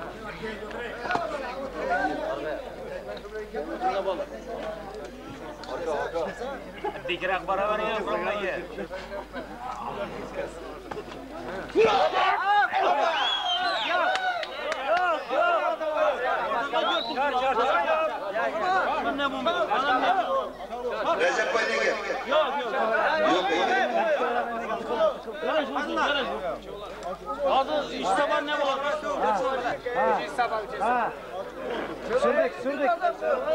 Speaker 10: Ne balık?
Speaker 5: Arka arka.
Speaker 10: Dikrak beraber yiyelim burayı. Ne bu? Anam ne?
Speaker 3: Recep Bey ne gel?
Speaker 10: Yok yok.
Speaker 3: Yok be.
Speaker 10: Gel şunu, gel. Adı iş sabah ne var?
Speaker 5: Ha. İş sabah. Ha. Sürdük, sürdük.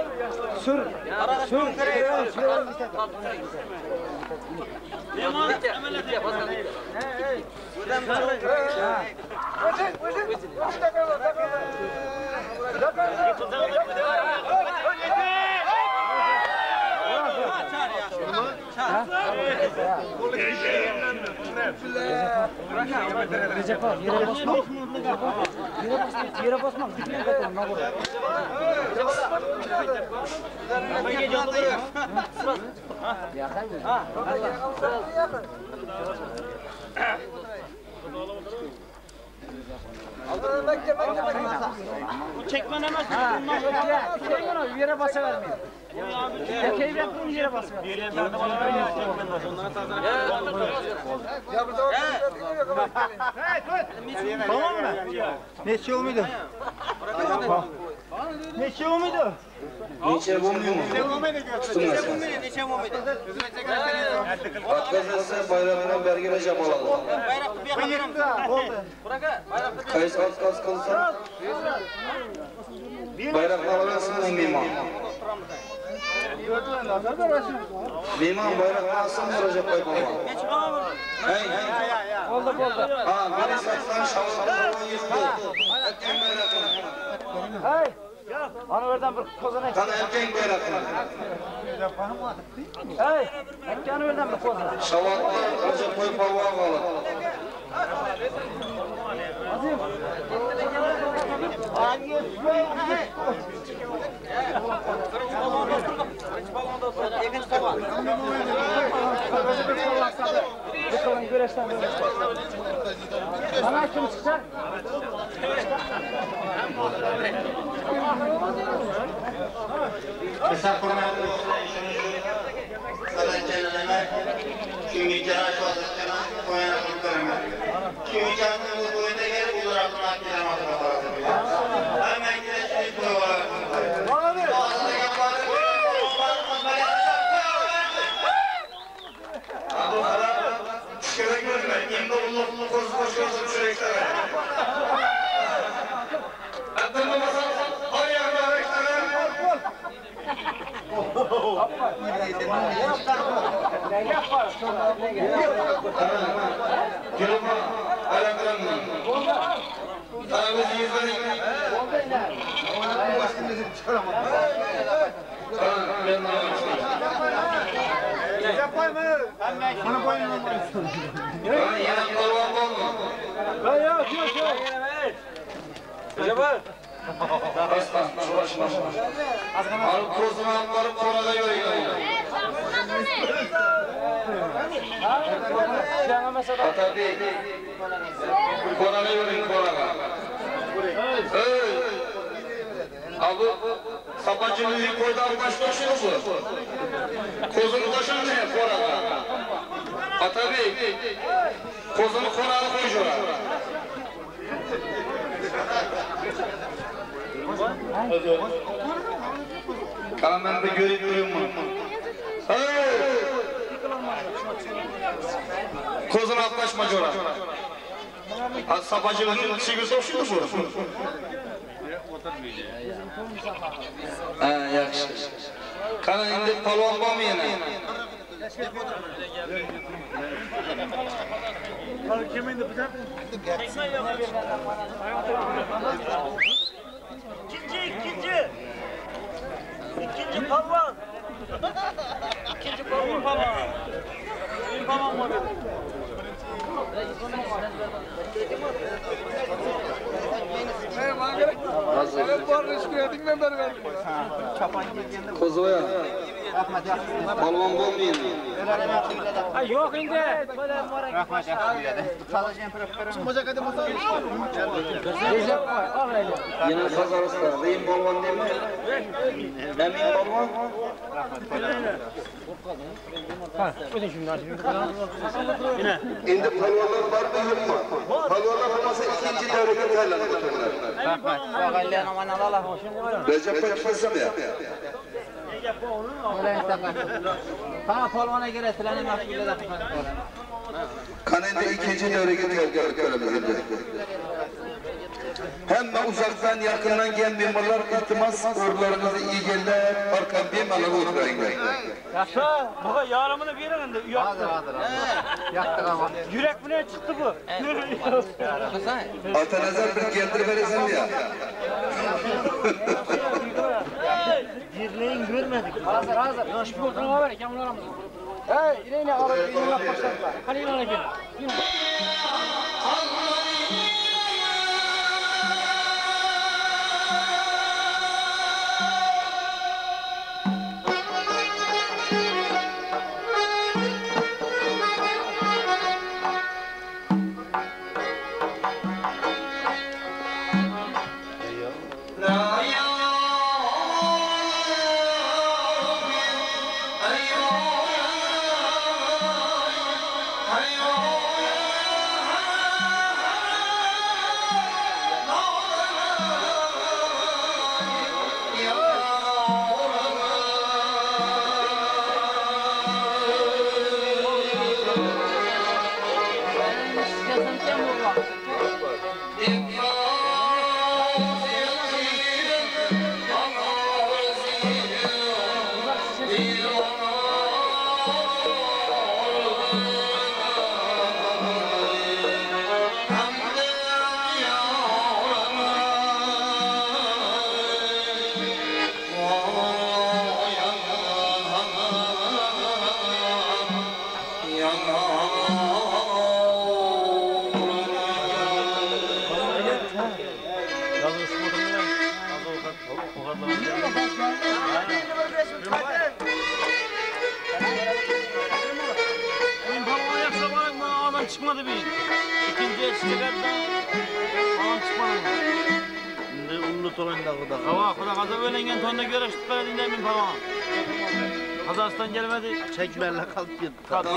Speaker 5: Sür. Sür.
Speaker 10: Ne var?
Speaker 5: Recep abi yere basma. Yere basma. Yere basma. Gitmeyin zaten. Ne olur. Ya hayır. Ha. Aldın bekle bekle bekle.
Speaker 10: Bu çekmenemez.
Speaker 5: Ha. Bir şey yok. Yere basa vermeyin. Tekeyi bekleyin yere basa vermeyin. Ya burada tamam mı? Ne şey olmuyordu? Ne şey olmuyordu?
Speaker 3: Neçe bulmuyor mu?
Speaker 5: Ne olmuyordu?
Speaker 3: Tutulmaz.
Speaker 5: Ne şey olmuyordu?
Speaker 3: Atkazası bayramına belgeleyeceğim olalım.
Speaker 10: Bayraklı bir yakaladım.
Speaker 5: Oldu.
Speaker 3: Kayıs az az kalırsa bayrakla alacaksın mimar. Mimar bayrakla alsın vuracak baybama. Hey hey.
Speaker 5: Oldu oldu.
Speaker 3: Ha beni satsan şavurlarını yıktı. Erken bayrakla.
Speaker 5: Hey. Ana oradan bir kozana.
Speaker 3: Kana erken bayrakla.
Speaker 5: Hey. Erken oradan bir kozana.
Speaker 3: Şavurlar vuracak boy parvağı alın.
Speaker 5: Azim. Bakalım güreşten böyle. Bana kim çıkacak?
Speaker 7: Mesela kurmayalım. Sana cennet Çünkü cennet vazifetine koyana kurtarım. Çünkü kendimiz bu oyunda gelip olur aklına akılama kurtarım. Hemen gidelim bu olarak kurtarım. Bazıda yaparım. Şöyle görme, imde uluklu koz koş koş sürekli. Adını masal, ayağına beklerim.
Speaker 5: Ne yapar?
Speaker 3: Gülüma, alamlarım. Ağabey yüzlerim. Ben ne yapayım?
Speaker 5: Yapayım mı? Bana koyun lan.
Speaker 3: Ben yanım kalmam olma.
Speaker 5: Ya yok yok yok. Acaba?
Speaker 3: Aslan, uğraşma. Al kozuna varıp korada yürüyor. Atabi, korada yürüyor korada. Hey! Abi, sapacının bir koyda baş taşıyor bu. Kozunu taşıyor ne korada? Atabi, kozunu korada koyuyor. Kana ben de görüp duruyorum. Hey! Kozuna atlaşma cora. Sapacının çiğir soşuyor bu. Ha, yaxşı. Kana endi palvon bormi yana?
Speaker 10: İkinci, ikinci. İkinci palvan. İkinci palvan. Palvan. Palvan mı dedim?
Speaker 3: Kozova. Palvon bormi?
Speaker 5: Ha yok indi. Rahmat
Speaker 3: Yine Kazarıstan, Reyim Balvan değil mi? Emin Balvan?
Speaker 5: Ha, ödün şimdi açayım.
Speaker 10: Yine.
Speaker 3: Şimdi palvanlar var mı yok mu? Palvanlar olmasa ikinci devrede terler götürürler.
Speaker 5: Rahmat. Bakalım aman Allah hoşun koyun.
Speaker 3: Recep Bey tüfesem ya.
Speaker 5: Tamam polvana göre silenin aslında da
Speaker 3: Kanende ikinci devrede terler götürürler. Hem uzaktan yakından gelen memurlar iltimas uğurlarınızı iyi geller, arkam bir malı oturayınlar.
Speaker 10: Yasa, baba yarımını bir yerinde.
Speaker 5: Hazır hazır. Yaktık ama.
Speaker 10: Yürek bile çıktı bu.
Speaker 3: Atanazar bir geldir veresin ya.
Speaker 10: Dirleyin görmedik.
Speaker 5: Hazır hazır.
Speaker 10: Ya şu ortama var ya, kamın aramızda.
Speaker 5: Hey, ineğine alıp ineğine başladılar.
Speaker 10: Hadi yana gel. Çıkmadı bir. İkinciye çıkardı. Falan çıkmadı. Şimdi unlu tolayında burada. Hava kuda kaza öğlengen tonda görüştük ben dinlemin falan. Kazastan gelmedi. Çekmerle kalıp gitti. Kaldı.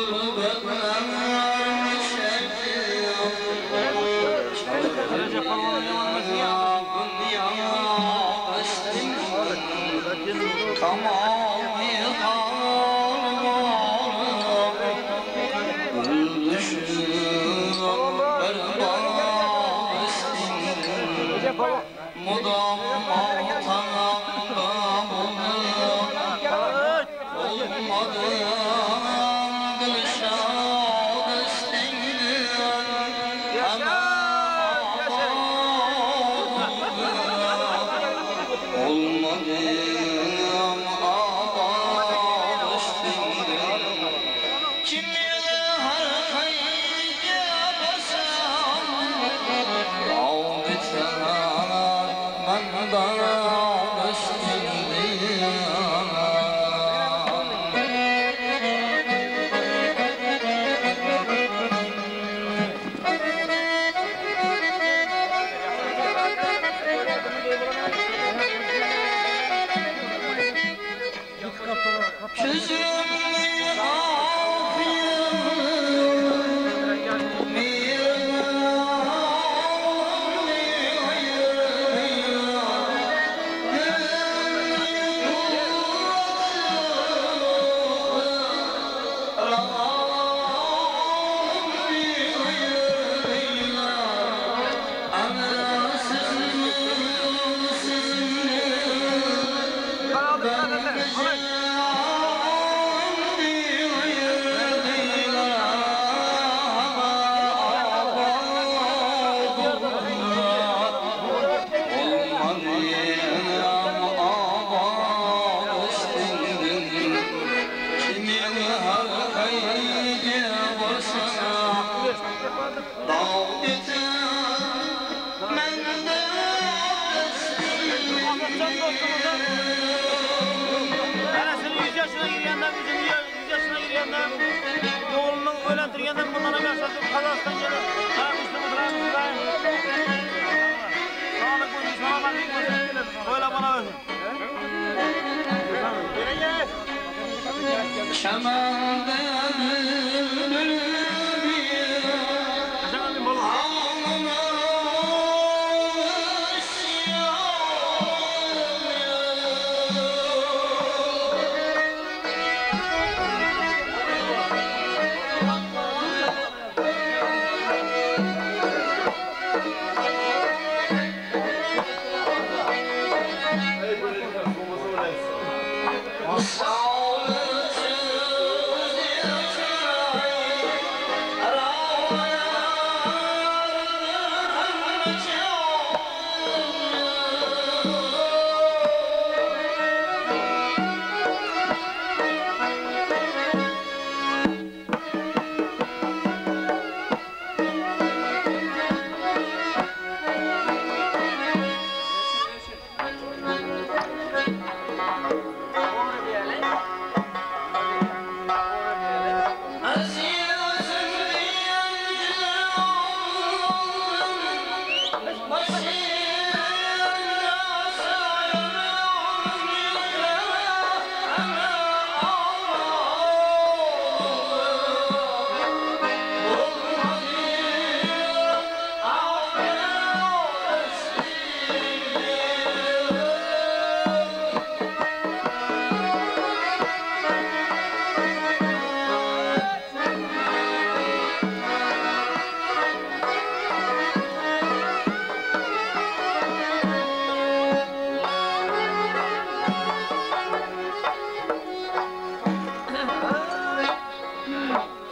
Speaker 10: Recep Palman'ın yamanması ya.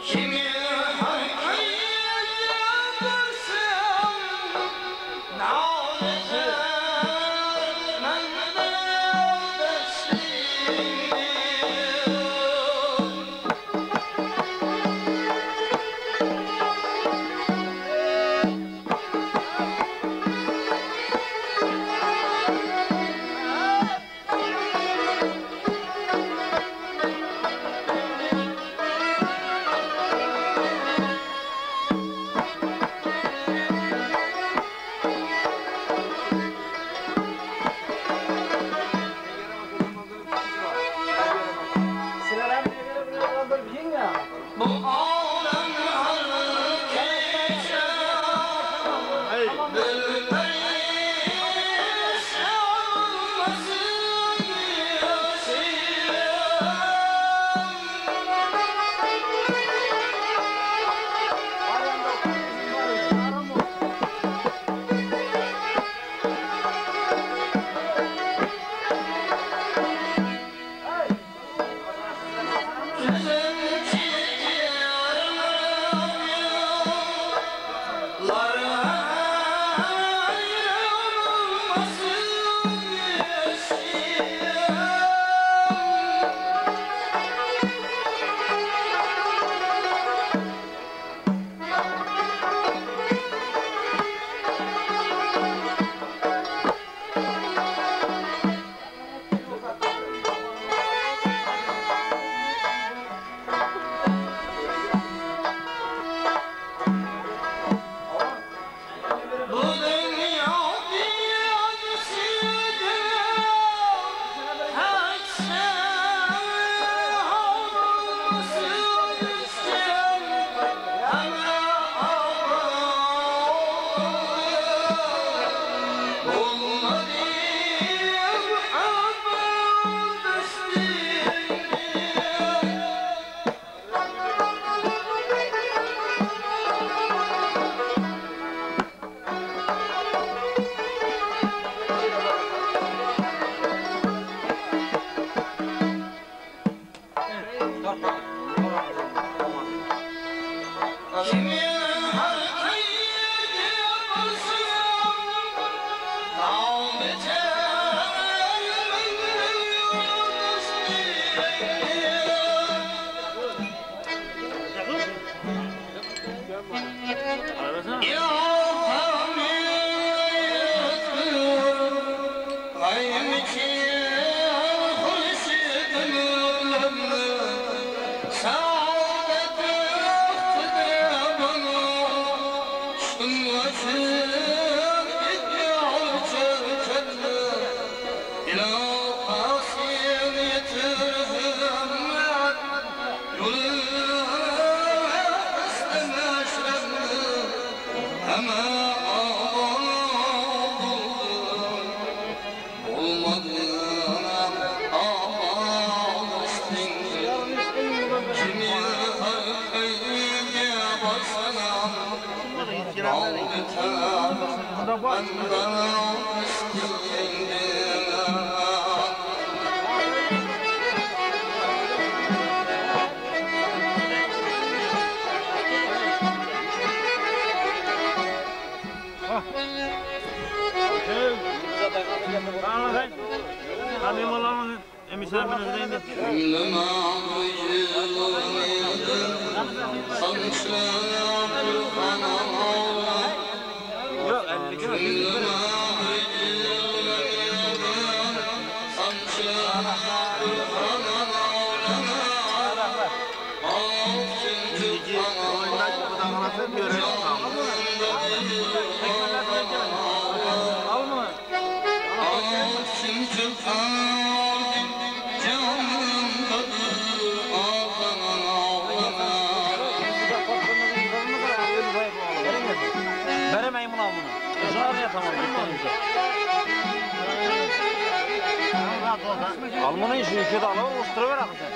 Speaker 10: Almanın şu ülkede alalım, oluşturuver akı sen.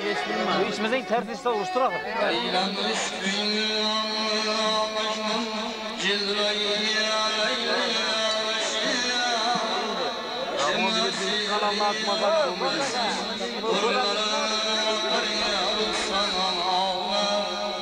Speaker 10: Bu içmezden ters işte oluştur akı. Kalanla atmadan olmayacak.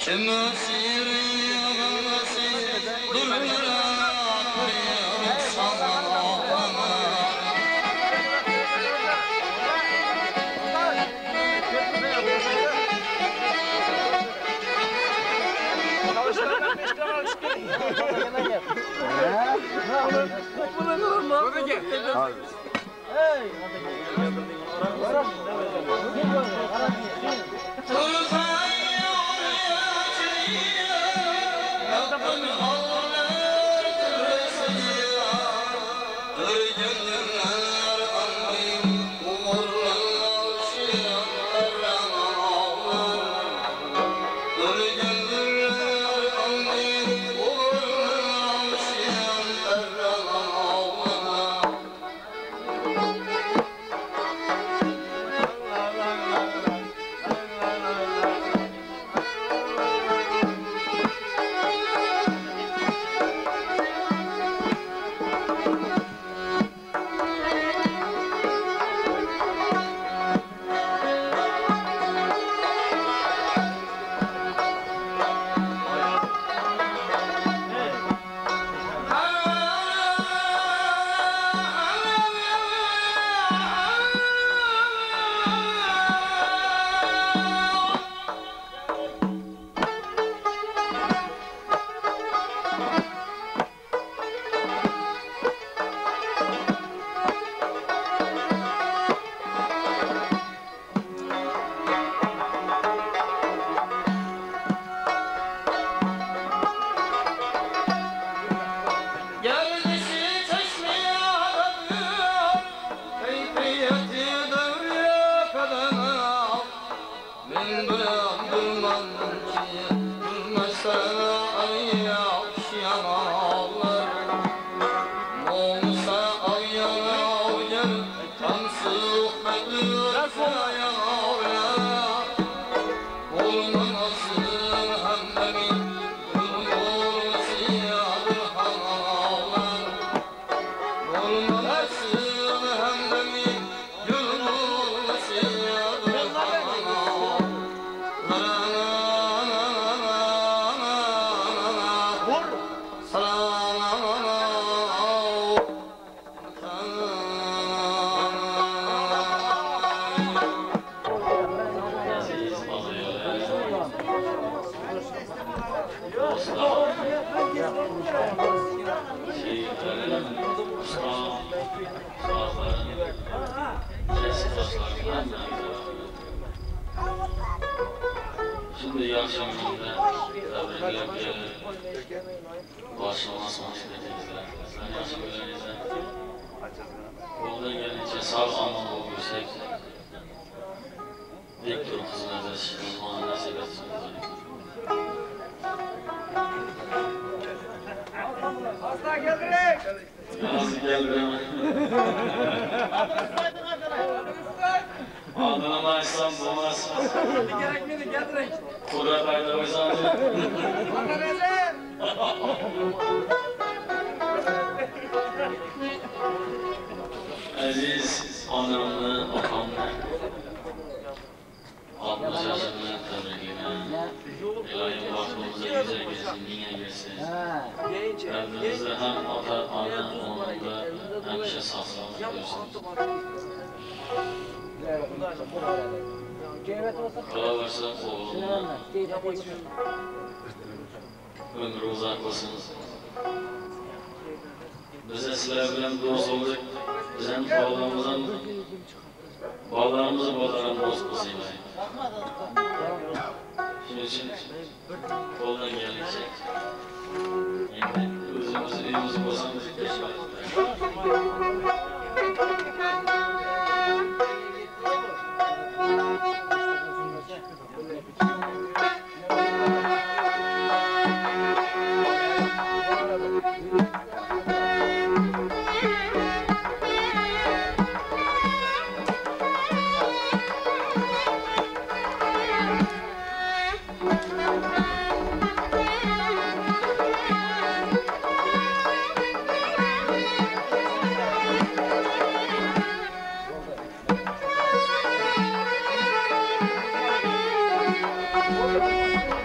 Speaker 13: Şimdi yaxshi kunlarda tabriklab kelib, boshini osmonga ko'tardilar. Sizlarni yaxshi ko'raringlar. Qo'ldan kelgancha sog' omon bo'lib yursak, dek turib xizmat qilish Allohning nasib etsin.
Speaker 5: Aslan keldilar.
Speaker 13: Nasıl geldim? Adını açsam bulmaz.
Speaker 5: Gerekmedi geldirin.
Speaker 13: Kudret ayda koysam. Aziz anamni, otamni altmış yaşımda tabriklayman. İlohim baxtimizni yuzaga kelsin, menga kelsin. Qalbimizda ham ota, ona, o'g'limda hamisha sog'-salomat bo'lsin. Qolaversa o'g'limni ömrü uzoq bo'lsin. Biz sizlar bilan do'st bo'ldik. Bizning bolalarimiz bolalarimiz bolalarimiz do'st bo'lsin. Shuning uchun qo'ldan kelgancha endi o'zimiz uyimiz bo'lsamiz
Speaker 5: Thank you.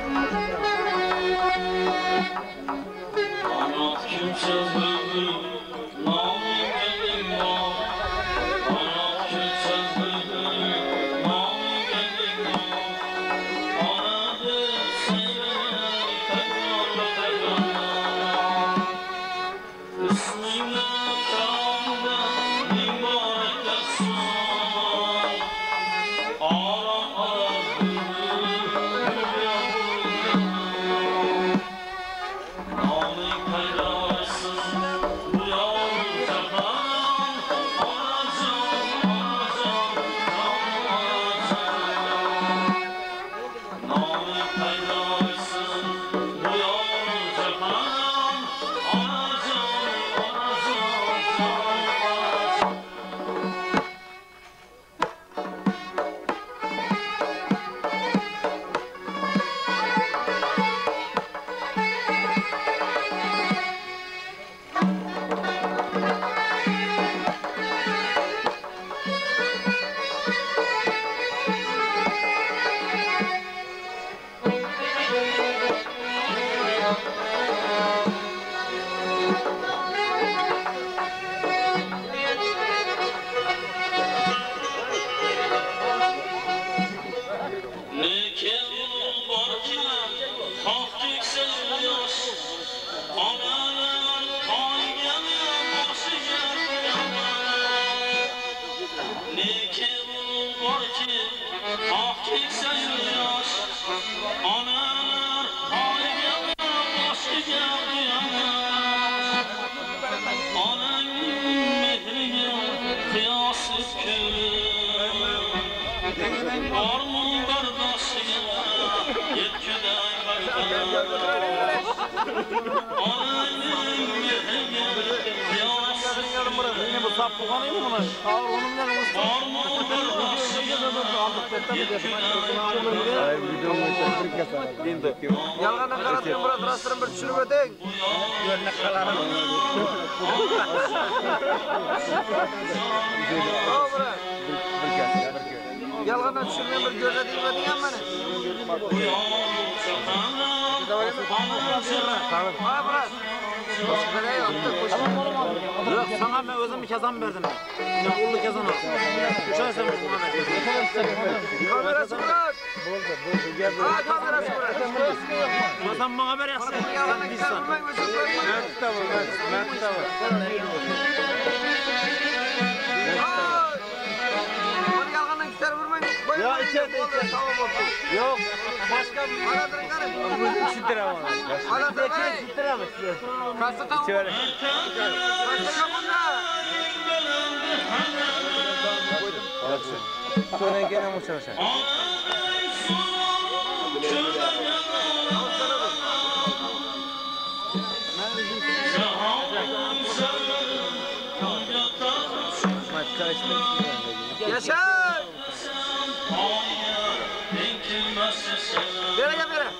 Speaker 5: Yalğandan qaratgan bir rastırın bir tushirib o'ting. Yo'lni qalarim. Yalğandan tushirgan bir ko'rsating o'ting meni. Yok, sana ben özüm kazan verdim. Ya ullu kazan al. Uçarsam bana ver. Kamerası bırak. Boldu, boldu. Gel buraya. Ha, kamerası bırak. Sen bana haber yazsın. Yalanı güzel vurmayın. Ben tutamam, ben tutamam. Yalanı güzel vurmayın. Ya içeride içeride. Yok. Başka bir aradırın karım. Bu şiddire var. Aradırın karım. Şiddire mi? Kası tamam. İçeri. Kası kapında. Sonra gene mi çalışan? Yaşa! Bere gel bere.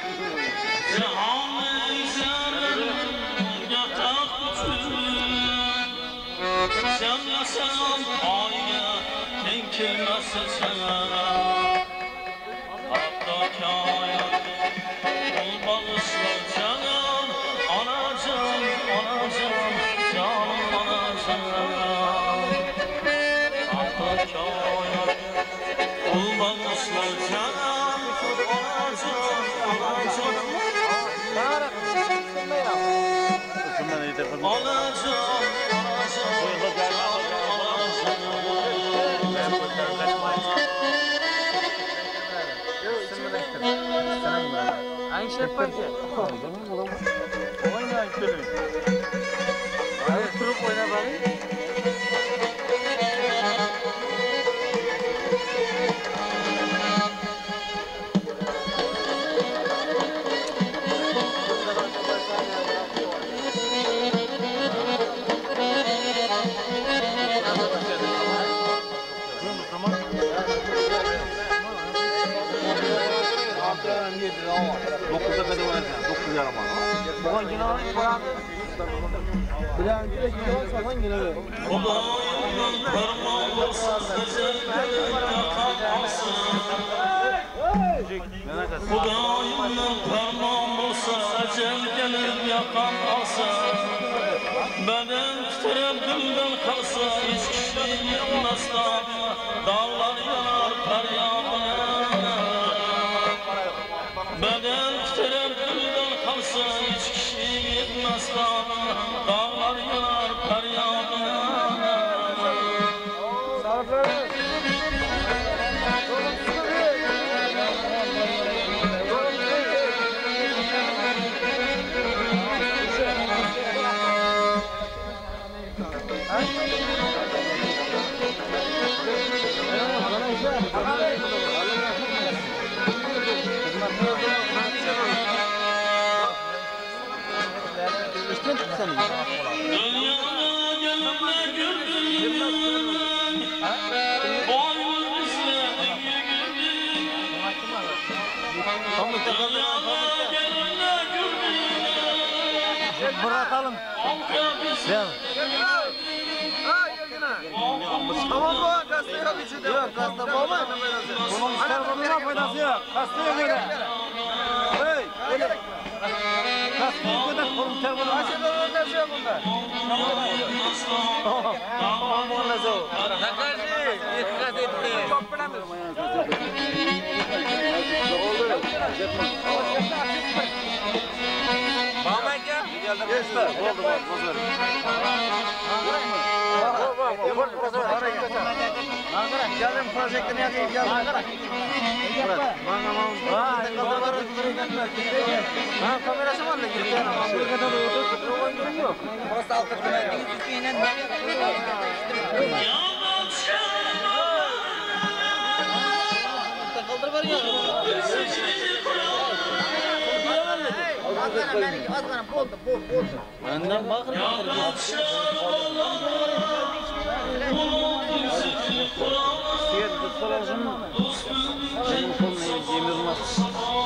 Speaker 1: Sen yasan ayya tenkilmesi sana hatta kâyat ol bağışlar canım anacım anacım canım anacım hatta kâyat ol bağışlar canım anacım anacım
Speaker 5: Aynı şey yapar ki. Oyna işte. Hayır, turup oyna bari. dokuzda kadar oynayacağım. dokuz yarım var. Bugün yine var. Bilen direkt yine var falan yine ver.
Speaker 1: Kudayımdan parmağım olsa ecel gelip yakan alsa Beden titrep gülden kalsa hiç kişi bilmezdi. Dağlar yanar feryadına. Beden titrep gülden kalsa hiç kişi bilmezdi. Dağlar yanar feryadına.
Speaker 5: Bırakalım. Gel. Tamam mı? Gazete yok içinde. Yok gazete olmaz. Bunun telefonuna faydası yok. Gazeteye göre. Hey, öyle. Gazeteye göre bunun telefonuna. Aşağıda onun gazete yok bunda. Tamam. Tamam onun gazete yok. Nakarşı. İlk gazete. Çok önemli. Bağmayın ya. Geçti. Oldu bak. Bozor. Geldim projektini yakayım geldim. Ha kamerası var da gitti. Amerika'da da otur. Oyun yok. Burası altı kilometrenin üstüne ne? Kaldır var ya. Azgana benimki azgana boldu bol boldu. Benden bakır bakır. Siyet tutsalar mı? Benim koluna yemirmez.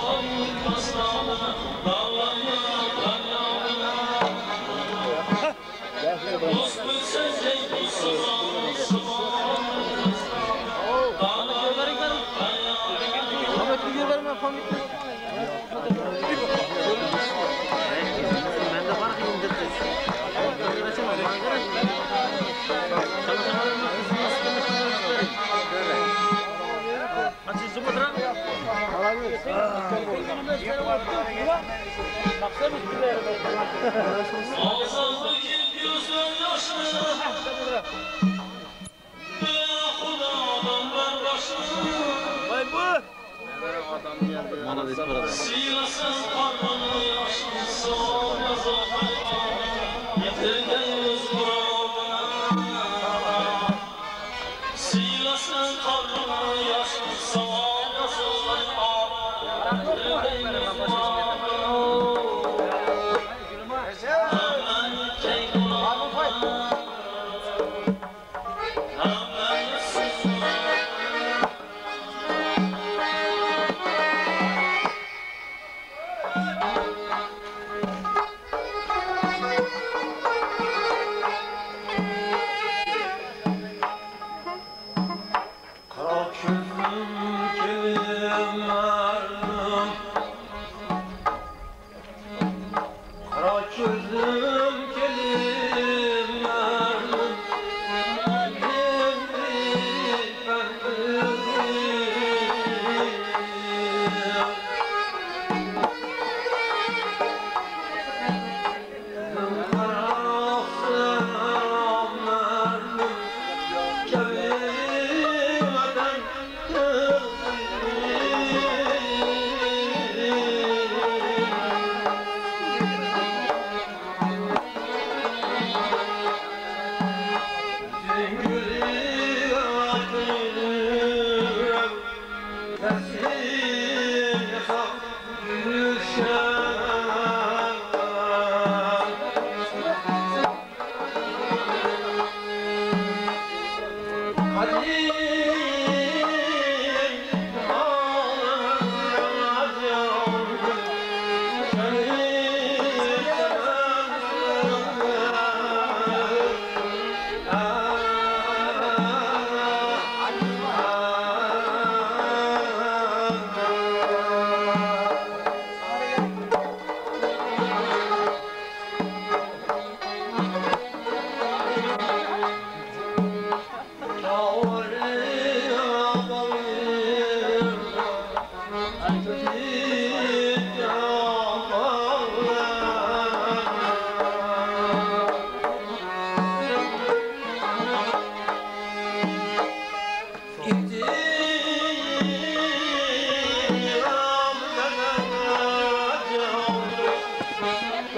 Speaker 5: Silasın karnını yaşın soğumaz o yitirdeyiz buradına. Silasın karnını yaşın soğumaz o yitirdeyiz buradına. Hemen keyfuna hemen sizine.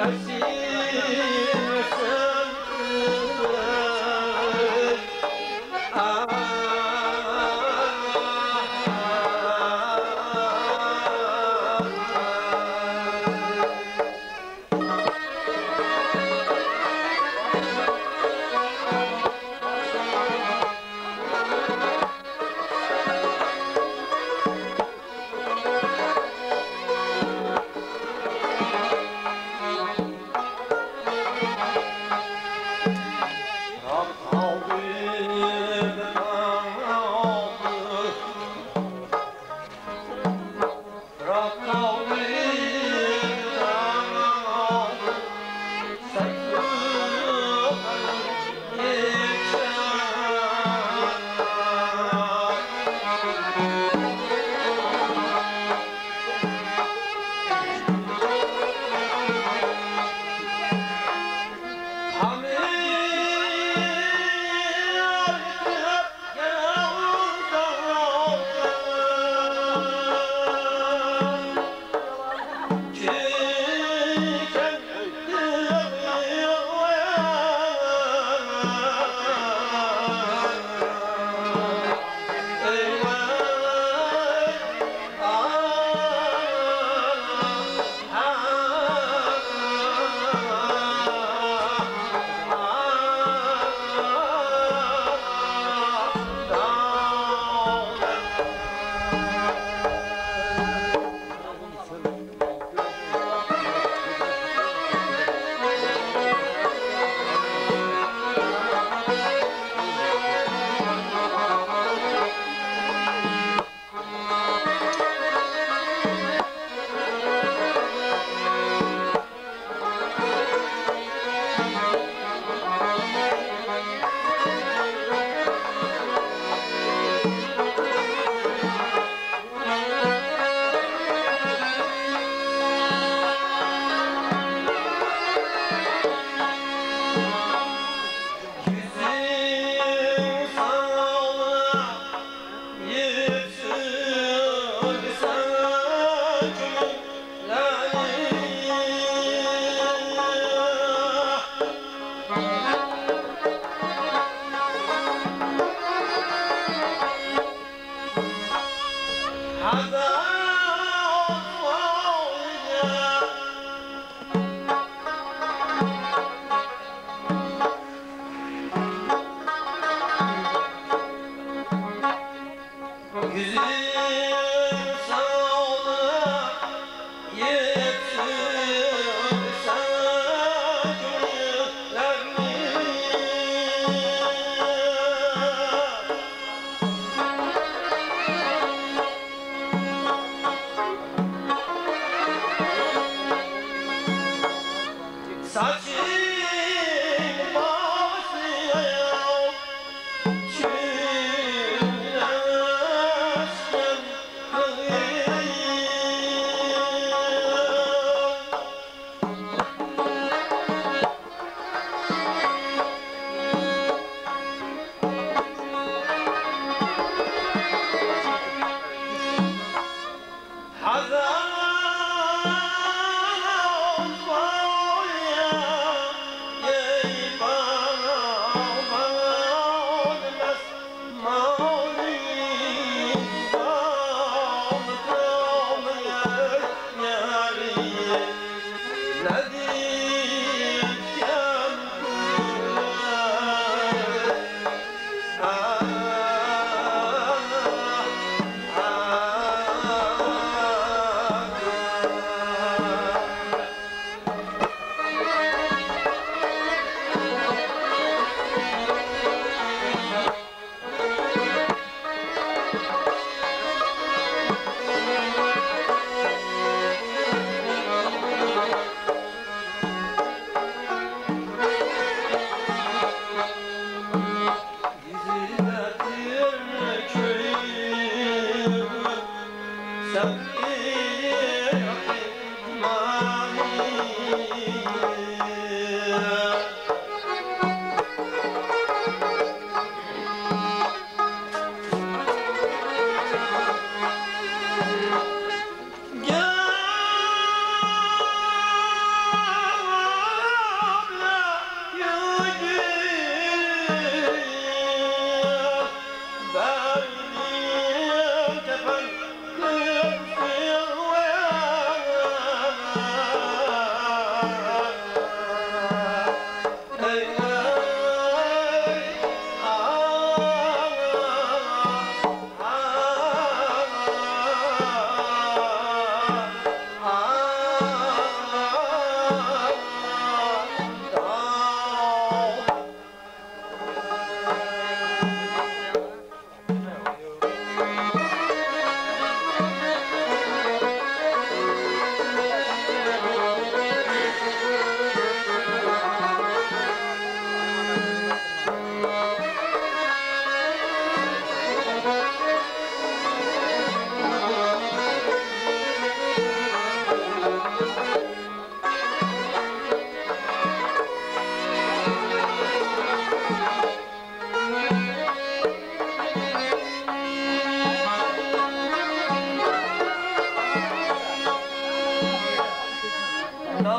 Speaker 1: Thank you.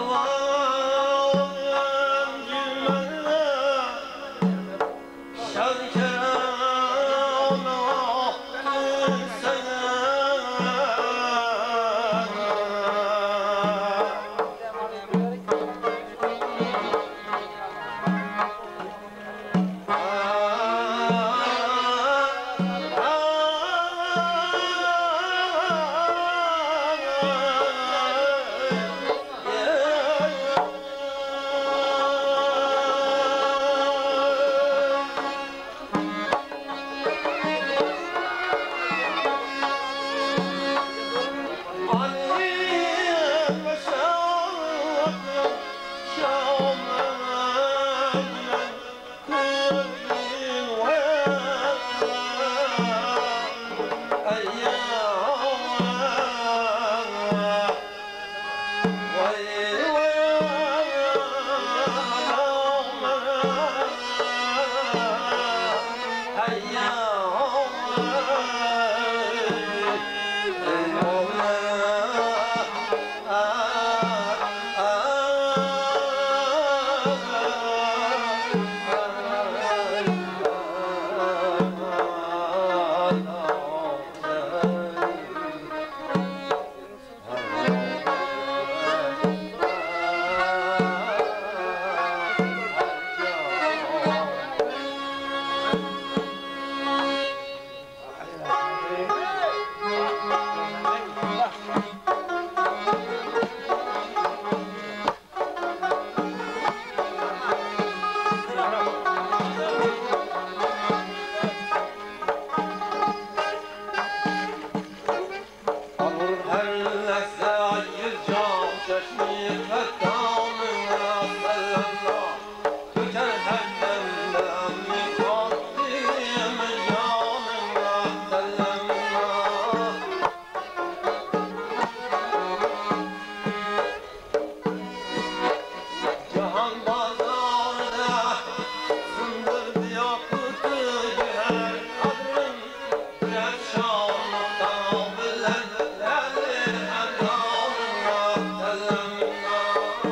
Speaker 14: Allah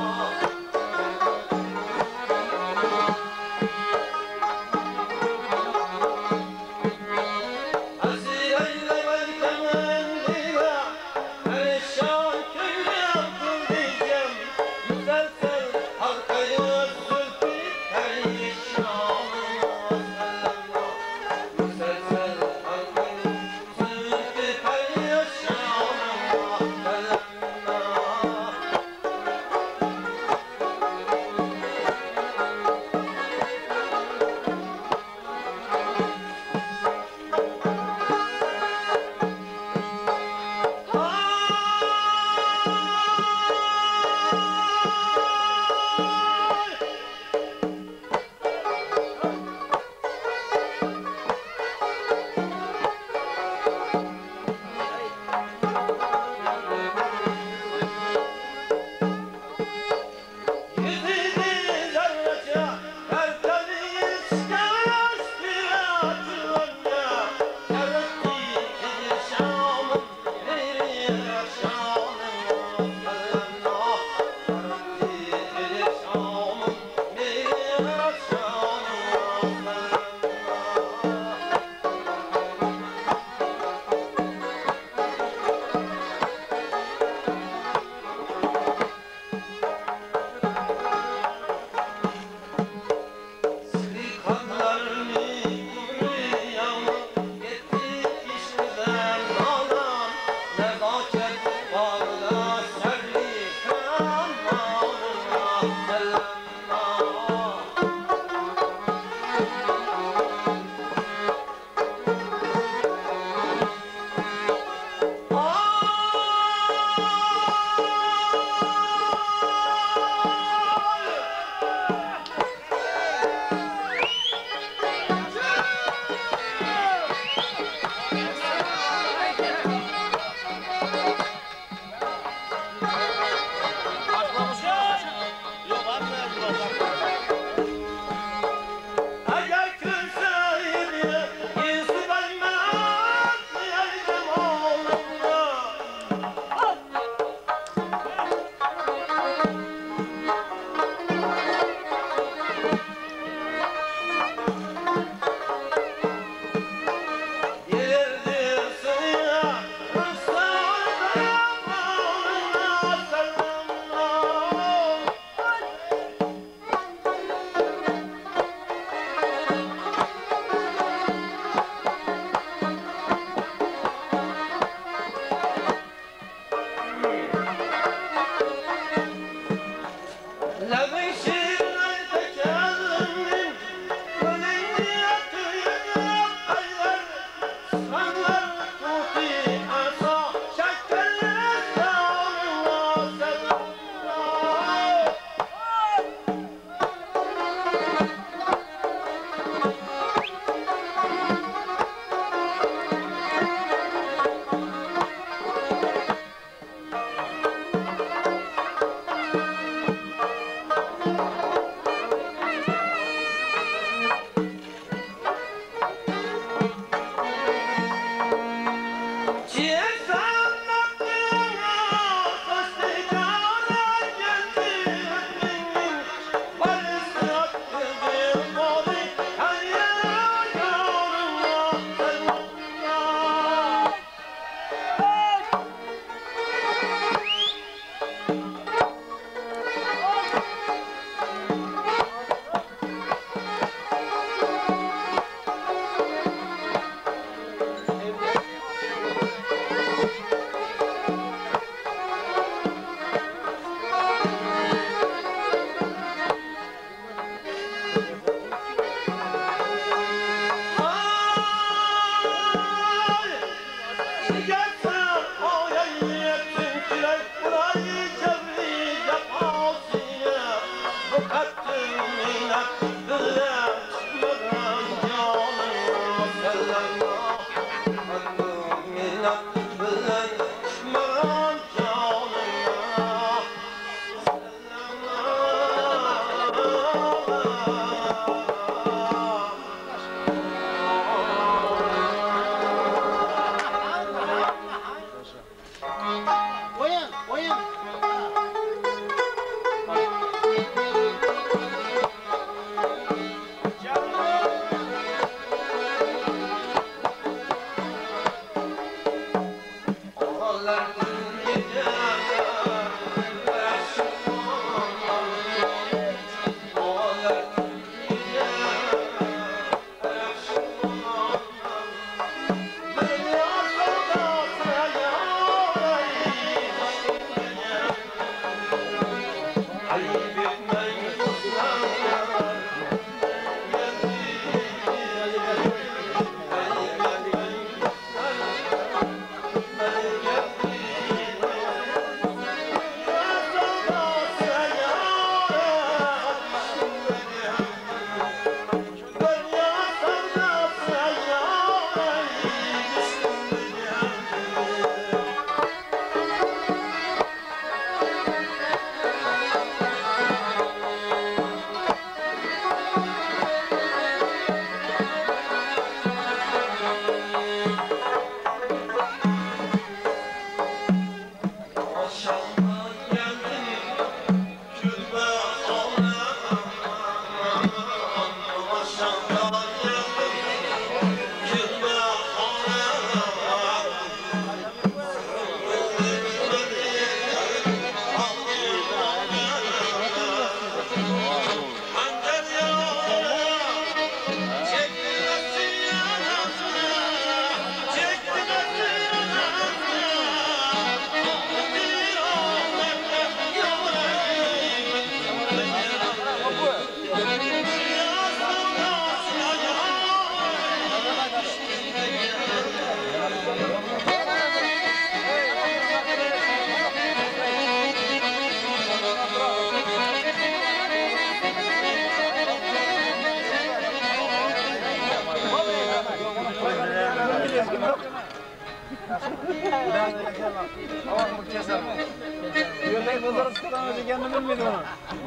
Speaker 5: Tamam mı keser mi? Yöndeki bozarı sıkılan önce kendini bilmedi onu.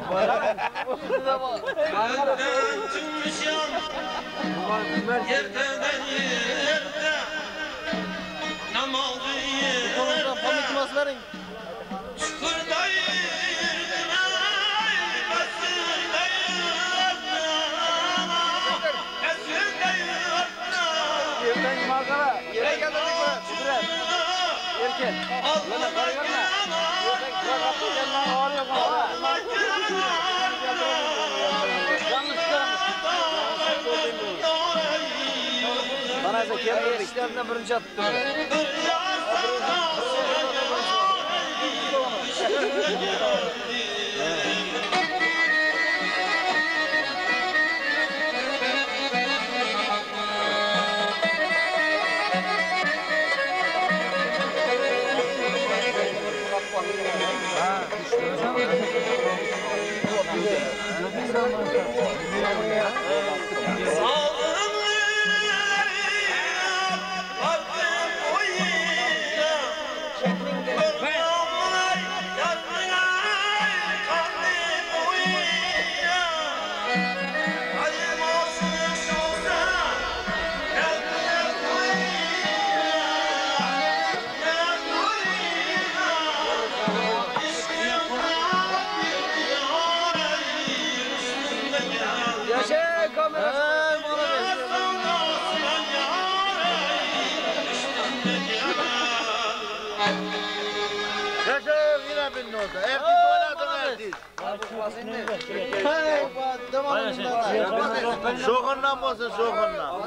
Speaker 1: Yerden çıkmışım, yerden yerde, namazı yerde, çukurda yerde, basırda yerde, esirde yerde.
Speaker 5: Yerden yumakara, yere geldik mi? Şükret. Yerken. Yana karı görme. Yerden kıra kaptı kendine ağrıyor bana. Yanlış çıkaramış. Bana ise kendi işlerine birinci attı.
Speaker 10: Şokundan olsun şokundan.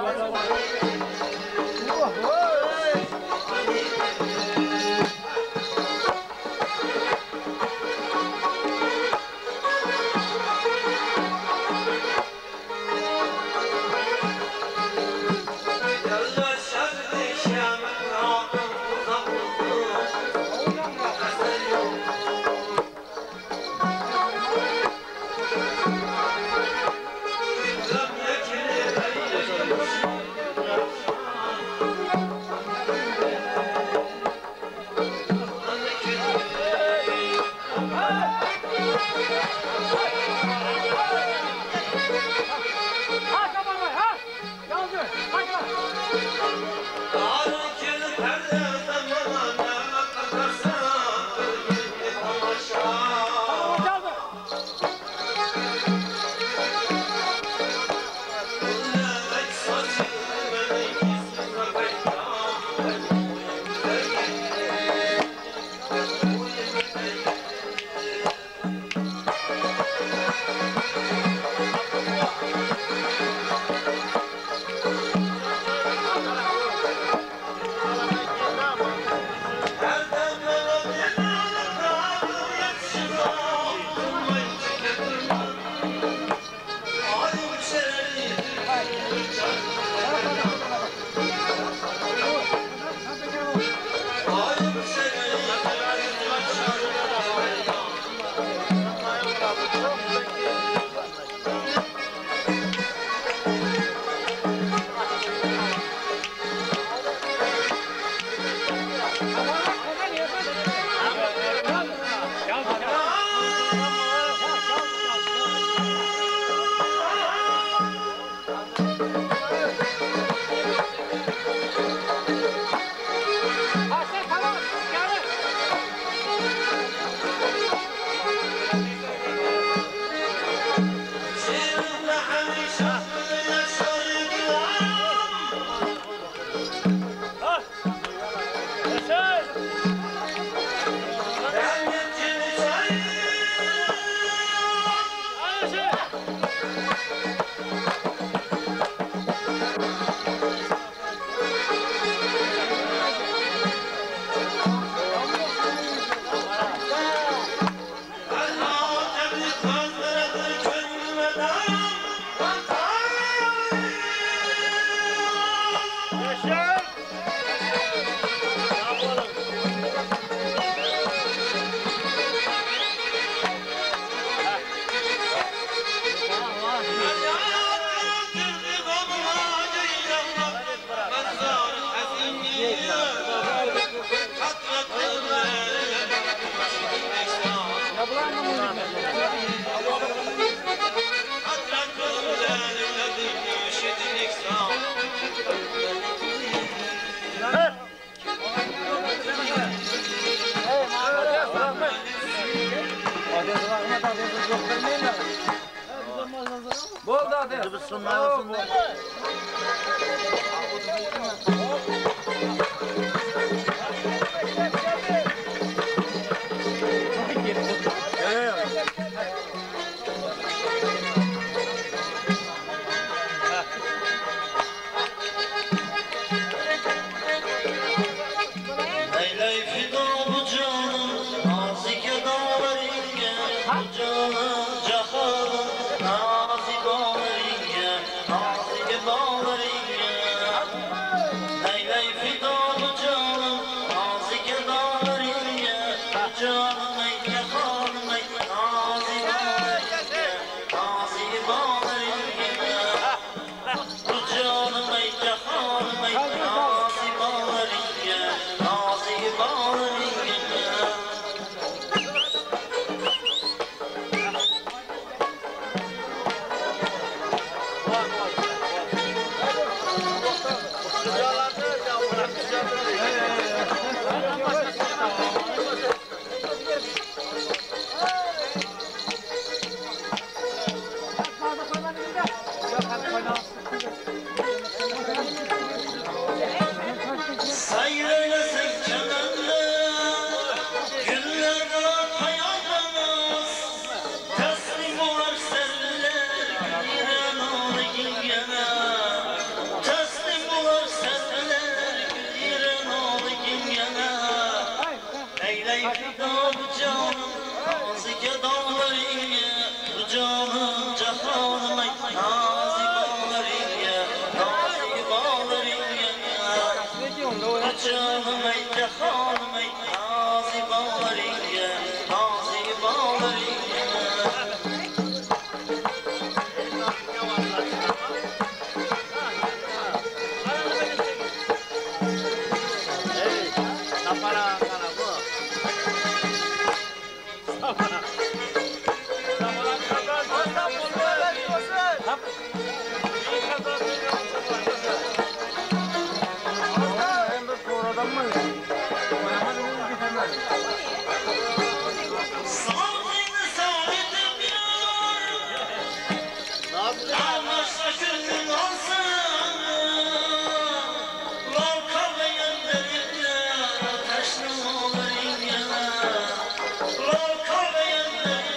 Speaker 5: Bo'ldi aka.
Speaker 10: Biz sunmaymiz sunday.
Speaker 1: Leyley fido bu canım, nazik dağlarınga, bu canım cahanım, nazik dağlarınga, nazik dağlarınga. Leyley fido bu canım, nazik dağlarınga, bu canım ey cahanım ey, nazik dağlarınga, nazik dağlarınga. Bu canım ey cahanım ey, nazik dağlarınga, nazik dağlarınga. Sayreylesek çemenle, günler var payamaz. Teslim olar senler, giren ola gingene. Teslim olar senler, giren ola gingene. Leyley fido bu canım, nazik dağlarınga, bu canım cahanım ey, nazik bağlarınga, nazik bağlarınga. Canım ey cahanım ey, nazik bağlarınga, nazik bağlarınga. Sağlığını sağlıklı biliyor. Almışsa gönlün olsun. Lal kavgayan derinde, ateşli olur ingene. Lal kavgayan derinde,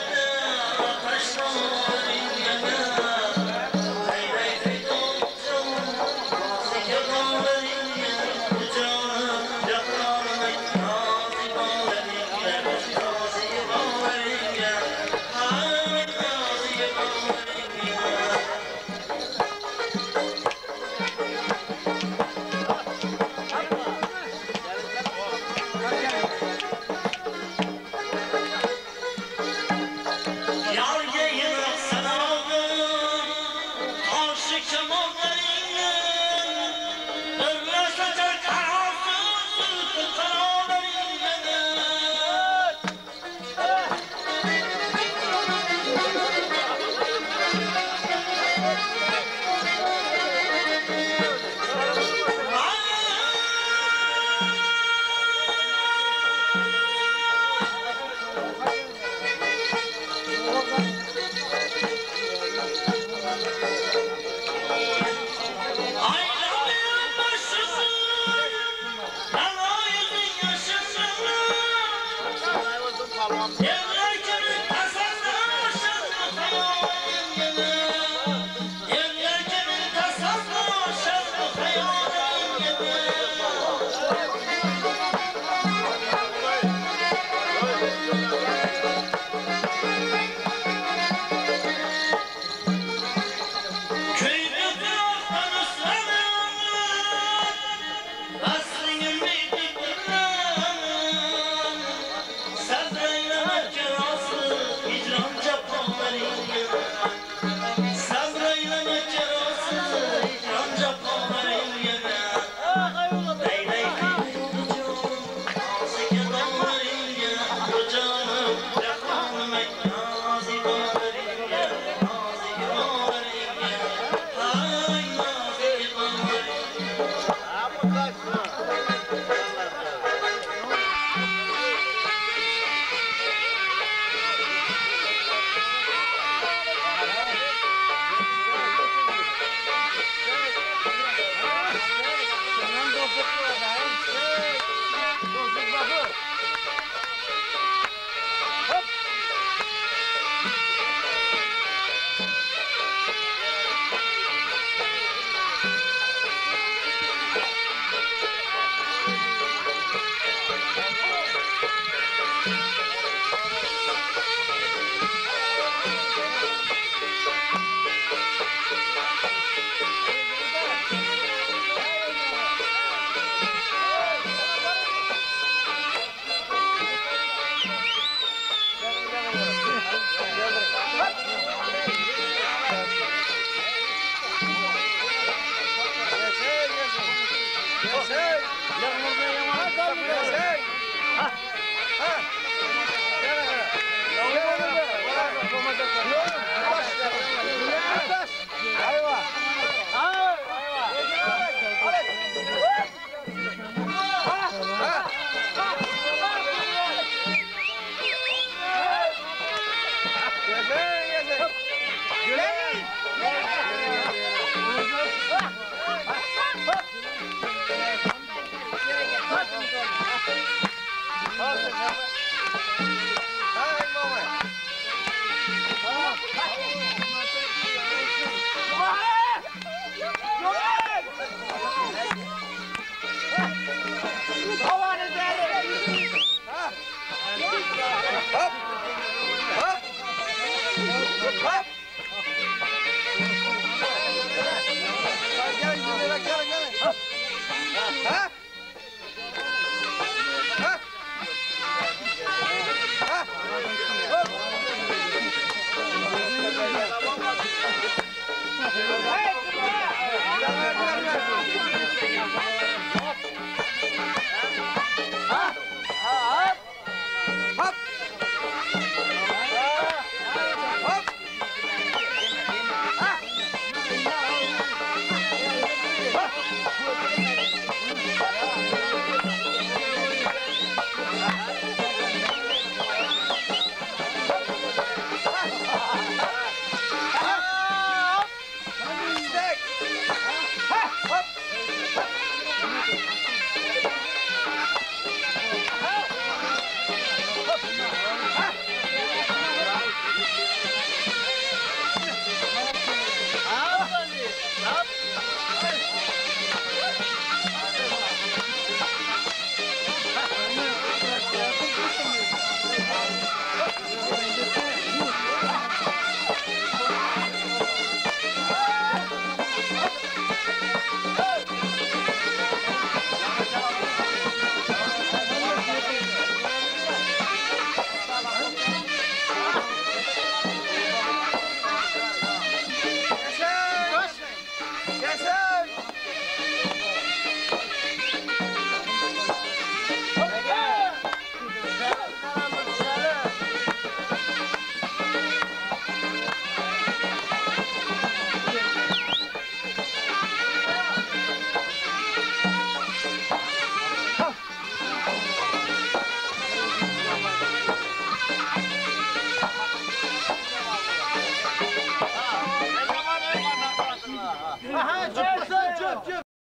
Speaker 5: Hey!